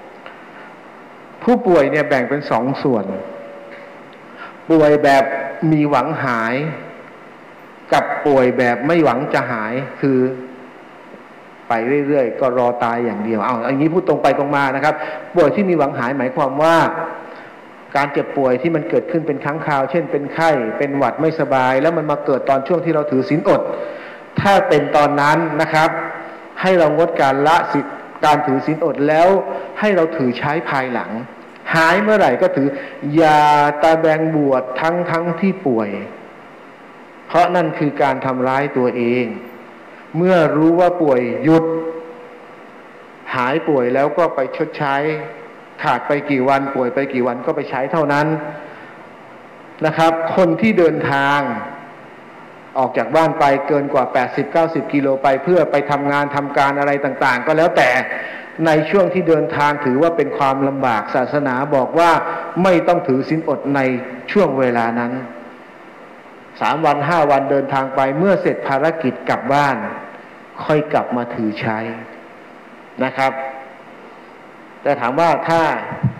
เนี่ยแบ่งเป็นสองส่วนป่วยแบบมีหวังหายกับป่วยแบบไม่หวังจะหายคือไปเรื่อยๆก็รอตายอย่างเดียวอย่างนี้พูดตรงไปตรงมานะครับป่วยที่มีหวังหายหมายความว่าการเจ็บป่วยที่มันเกิดขึ้นเป็นครั้งคราวเช่นเป็นไข้เป็นหวัดไม่สบายแล้วมันมาเกิดตอนช่วงที่เราถือศีลอดถ้าเป็นตอนนั้นนะครับให้เรางดการละการถือศีลอดแล้วให้เราถือใช้ภายหลังหายเมื่อไหร่ก็ถืออย่าตะแบงบวชทั้งที่ป่วยเพราะนั่นคือการทำร้ายตัวเองเมื่อรู้ว่าป่วยหยุดหายป่วยแล้วก็ไปชดใช้ขาดไปกี่วันป่วยไปกี่วันก็ไปใช้เท่านั้นนะครับคนที่เดินทางออกจากบ้านไปเกินกว่า 80-90 กิโลไปเพื่อไปทำงานทำการอะไรต่างๆก็แล้วแต่ในช่วงที่เดินทางถือว่าเป็นความลำบากศาสนาบอกว่าไม่ต้องถือศีลอดในช่วงเวลานั้น3 วัน 5 วันเดินทางไปเมื่อเสร็จภารกิจกลับบ้านค่อยกลับมาถือใช้นะครับแต่ถามว่าถ้า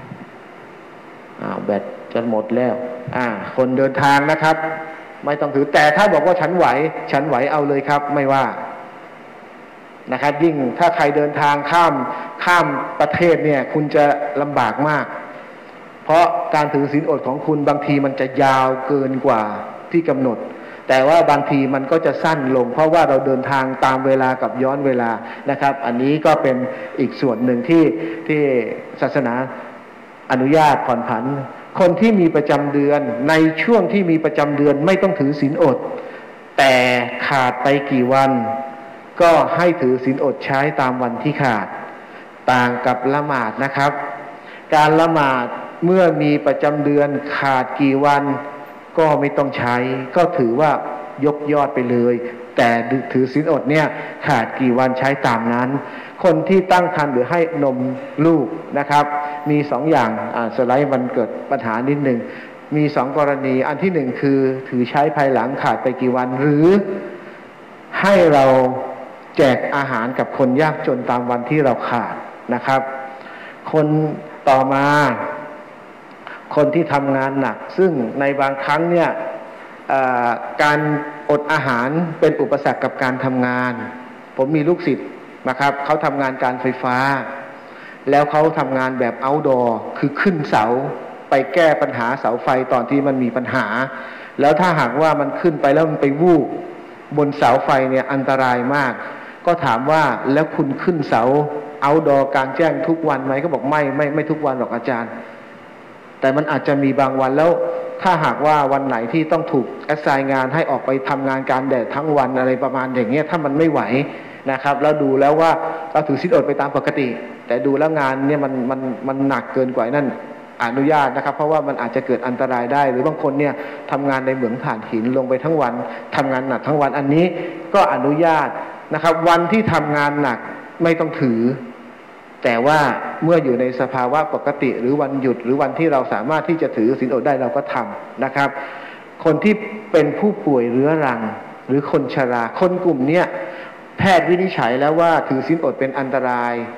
แบตจะหมดแล้วคนเดินทางนะครับไม่ต้องถือแต่ถ้าบอกว่าฉันไหวเอาเลยครับไม่ว่านะครับยิ่งถ้าใครเดินทางข้ามประเทศเนี่ยคุณจะลำบากมากเพราะการถือศีลอดของคุณบางทีมันจะยาวเกินกว่าที่กำหนดแต่ว่าบางทีมันก็จะสั้นลงเพราะว่าเราเดินทางตามเวลากับย้อนเวลานะครับอันนี้ก็เป็นอีกส่วนหนึ่งที่ศาสนาอนุญาตผ่อนผันคนที่มีประจำเดือนในช่วงที่มีประจำเดือนไม่ต้องถือศีลอดแต่ขาดไปกี่วันก็ให้ถือศีลอดใช้ตามวันที่ขาดต่างกับละหมาดนะครับการละหมาดเมื่อมีประจำเดือนขาดกี่วันก็ไม่ต้องใช้ก็ถือว่ายกยอดไปเลยแต่ถือศีลอดเนี่ยขาดกี่วันใช้ตามนั้นคนที่ตั้งครรภ์หรือให้นมลูกนะครับมี2 อย่างสไลด์มันเกิดปัญหานิดหนึ่งมี2 กรณีอันที่1คือถือใช้ภายหลังขาดไปกี่วันหรือให้เราแจกอาหารกับคนยากจนตามวันที่เราขาดนะครับคนต่อมาคนที่ทำงานหนักซึ่งในบางครั้งเนี่ยการอดอาหารเป็นอุปสรรคกับการทำงานผมมีลูกศิษย์นะครับเขาทำงานการไฟฟ้าแล้วเขาทำงานแบบ outdoor คือขึ้นเสาไปแก้ปัญหาเสาไฟตอนที่มันมีปัญหาแล้วถ้าหากว่ามันขึ้นไปแล้วมันไปวูบบนเสาไฟเนี่ยอันตรายมากก็ถามว่าแล้วคุณขึ้นเสา outdoor กลางแจ้งทุกวันไหมเขาบอกไม่ทุกวันหรอกอาจารย์แต่มันอาจจะมีบางวันแล้วถ้าหากว่าวันไหนที่ต้องถูกแอสไซน์งานให้ออกไปทำงานกลางแดดทั้งวันอะไรประมาณอย่างเงี้ยถ้ามันไม่ไหวนะครับแล้วดูแล้วว่าเราถือศีลอดไปตามปกติแต่ดูแล้วงานเนี่ยมันหนักเกินกว่านั้นอนุญาตนะครับเพราะว่ามันอาจจะเกิดอันตรายได้หรือบางคนเนี่ยทำงานในเหมืองถ่านหินลงไปทั้งวันทำงานหนักทั้งวันอันนี้ก็อนุญาตนะครับวันที่ทำงานหนักไม่ต้องถือแต่ว่าเมื่ออยู่ในสภาวะปกติหรือวันหยุดหรือวันที่เราสามารถที่จะถือศีลอดได้เราก็ทำนะครับคนที่เป็นผู้ป่วยเรื้อรังหรือคนชราคนกลุ่มเนี้ยแพทย์วินิจฉัยแล้วว่าถือศีลอดเป็นอันตราย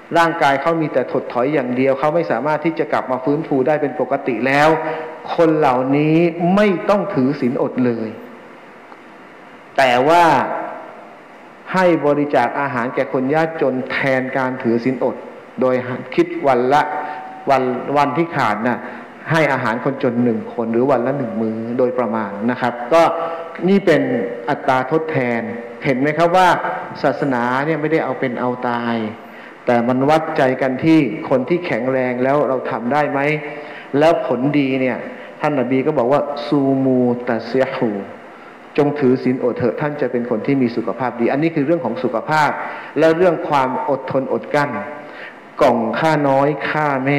ร่างกายเขามีแต่ถดถอยอย่างเดียวเขาไม่สามารถที่จะกลับมาฟื้นฟูได้เป็นปกติแล้วคนเหล่านี้ไม่ต้องถือศีลอดเลยแต่ว่าให้บริจาคอาหารแก่คนยากจนแทนการถือศีลอดโดยคิดวันละวันที่ขาดนะให้อาหารคนจน1 คนหรือวันละ1 มื้อโดยประมาณนะครับก็นี่เป็นอัตราทดแทนเห็นไหมครับว่าศาสนาเนี่ยไม่ได้เอาเป็นเอาตายแต่มันวัดใจกันที่คนที่แข็งแรงแล้วเราทำได้ไหมแล้วผลดีเนี่ยท่านนบีก็บอกว่าซูมูตะเซียฮูจงถือศีลอดเถอะท่านจะเป็นคนที่มีสุขภาพดีอันนี้คือเรื่องของสุขภาพและเรื่องความอดทนอดกั้นกล่องข้าน้อยข้าแม่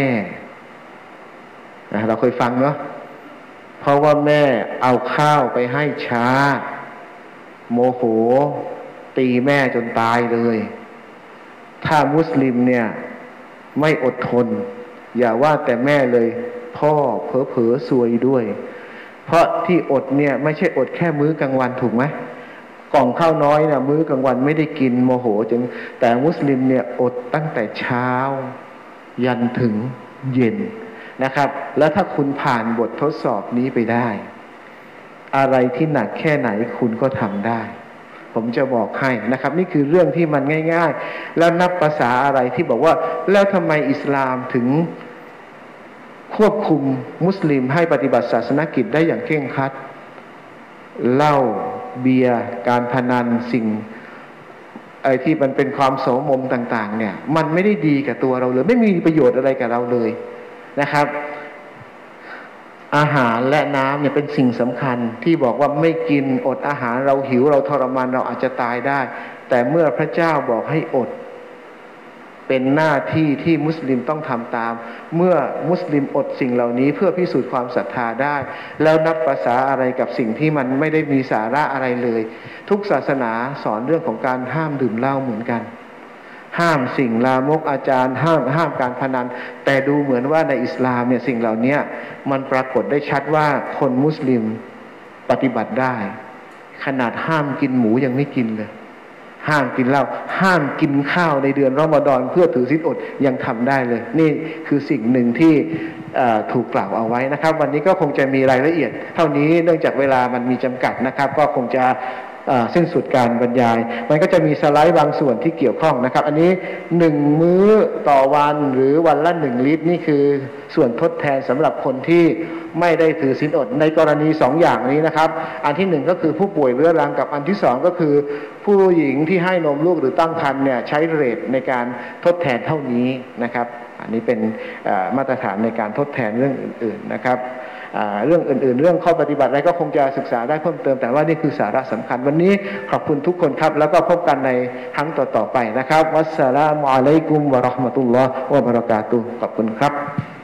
เราเคยฟังเนาะเพราะว่าแม่เอาข้าวไปให้ช้าโมโหตีแม่จนตายเลยถ้ามุสลิมเนี่ยไม่อดทนอย่าว่าแต่แม่เลยพ่อเผลอๆซวยด้วยเพราะที่อดเนี่ยไม่ใช่อดแค่มื้อกลางวันถูกไหมกล่องข้าวน้อยเนี่ยมื้อกลางวันไม่ได้กินโมโหจนแต่มุสลิมเนี่ยอดตั้งแต่เช้ายันถึงเย็นนะครับแล้วถ้าคุณผ่านบททดสอบนี้ไปได้อะไรที่หนักแค่ไหนคุณก็ทำได้ผมจะบอกให้นะครับนี่คือเรื่องที่มันง่ายๆแล้วนับภาษาอะไรที่บอกว่าแล้วทำไมอิสลามถึงควบคุมมุสลิมให้ปฏิบัติศาสนกิจได้อย่างเคร่งครัดเหล้าเบียร์การพนันสิ่งที่มันเป็นความโสมมต่างๆเนี่ยมันไม่ได้ดีกับตัวเราเลยไม่มีประโยชน์อะไรกับเราเลยนะครับอาหารและน้ำเนี่ยเป็นสิ่งสำคัญที่บอกว่าไม่กินอดอาหารเราหิวเราทรมานเราอาจจะตายได้แต่เมื่อพระเจ้าบอกให้อดเป็นหน้าที่ที่มุสลิมต้องทำตามเมื่อมุสลิมอดสิ่งเหล่านี้เพื่อพิสูจน์ความศรัทธาได้แล้วนับภาษาอะไรกับสิ่งที่มันไม่ได้มีสาระอะไรเลยทุกศาสนาสอนเรื่องของการห้ามดื่มเหล้าเหมือนกันห้ามสิ่งลามกอาจารย์ห้ามการพนันแต่ดูเหมือนว่าในอิสลามเนี่ยสิ่งเหล่านี้มันปรากฏได้ชัดว่าคนมุสลิมปฏิบัติได้ขนาดห้ามกินหมูยังไม่กินเลยห้ามกินเหล้าห้ามกินข้าวในเดือนรอมฎอนเพื่อถือศีลอดยังทำได้เลยนี่คือสิ่งหนึ่งที่ถูกกล่าวเอาไว้นะครับวันนี้ก็คงจะมีรายละเอียดเท่านี้เนื่องจากเวลามันมีจำกัดนะครับก็คงจะสิ้นสุดการบรรยายมันก็จะมีสไลด์บางส่วนที่เกี่ยวข้องนะครับอันนี้1 มื้อต่อวันหรือวันละ1 ลิตรนี่คือส่วนทดแทนสำหรับคนที่ไม่ได้ถือศีลอดในกรณี2 อย่างนี้นะครับอันที่1ก็คือผู้ป่วยเรื้อรังกับอันที่2ก็คือผู้หญิงที่ให้นมลูกหรือตั้งครรภ์เนี่ยใช้เรทในการทดแทนเท่านี้นะครับอันนี้เป็นมาตรฐานในการทดแทนเรื่องอื่นๆนะครับเรื่องอื่นๆเรื่องข้อปฏิบัติอะไรก็คงจะศึกษาได้เพิ่มเติมแต่ว่านี่คือสาระสำคัญวันนี้ขอบคุณทุกคนครับแล้วก็พบกันในครั้งต่อๆไปนะครับวัสสลามุอะลัยกุมวะเราะห์มะตุลลอฮ์วะบะเราะกาตุฮ์ขอบคุณครับ